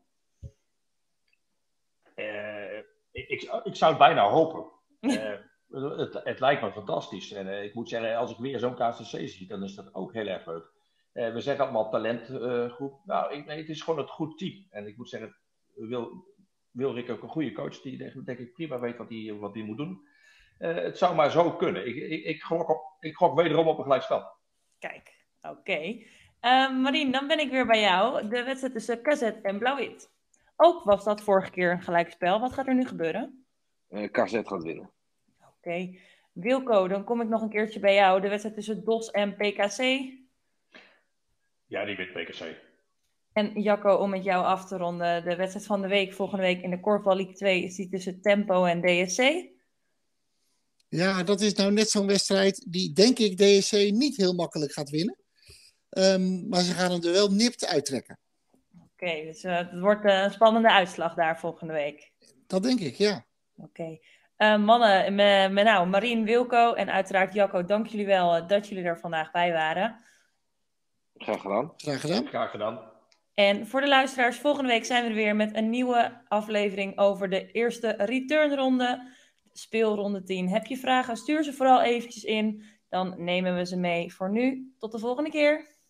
Uh, ik, ik, ik zou het bijna hopen. Uh, het, het lijkt me fantastisch. En uh, ik moet zeggen, als ik weer zo'n K C C zie, dan is dat ook heel erg leuk. Uh, we zeggen allemaal talentgroep. Uh, nou, ik, nee, het is gewoon het goed team. En ik moet zeggen, wil, Wilrik ook een goede coach die denk ik prima weet wat hij wat die moet doen. Uh, het zou maar zo kunnen. Ik, ik, ik, gok, op, ik gok wederom op een gelijkspel. Kijk, oké. Okay. Uh, Marien, dan ben ik weer bij jou. De wedstrijd tussen K Z en Blauw-Wit. Ook was dat vorige keer een gelijkspel. Wat gaat er nu gebeuren? Uh, K Z gaat winnen. Oké. Okay. Wilco, dan kom ik nog een keertje bij jou. De wedstrijd tussen D O S en P K C. Ja, die wint P K C. En Jacco, om met jou af te ronden. De wedstrijd van de week, volgende week in de Korfbal League twee, is die tussen Tempo en D S C. Ja, dat is nou net zo'n wedstrijd die, denk ik, D S C niet heel makkelijk gaat winnen. Um, maar ze gaan hem er wel nipt uittrekken. Oké, okay, dus uh, het wordt een spannende uitslag daar volgende week. Dat denk ik, ja. Oké. Okay. Uh, mannen, met, met nou, Marien, Wilco en uiteraard Jacco, dank jullie wel uh, dat jullie er vandaag bij waren. Graag gedaan. Graag gedaan. Graag gedaan. En voor de luisteraars, volgende week zijn we er weer met een nieuwe aflevering over de eerste returnronde. Speelronde tien. Heb je vragen? Stuur ze vooral eventjes in. Dan nemen we ze mee. Voor nu, tot de volgende keer.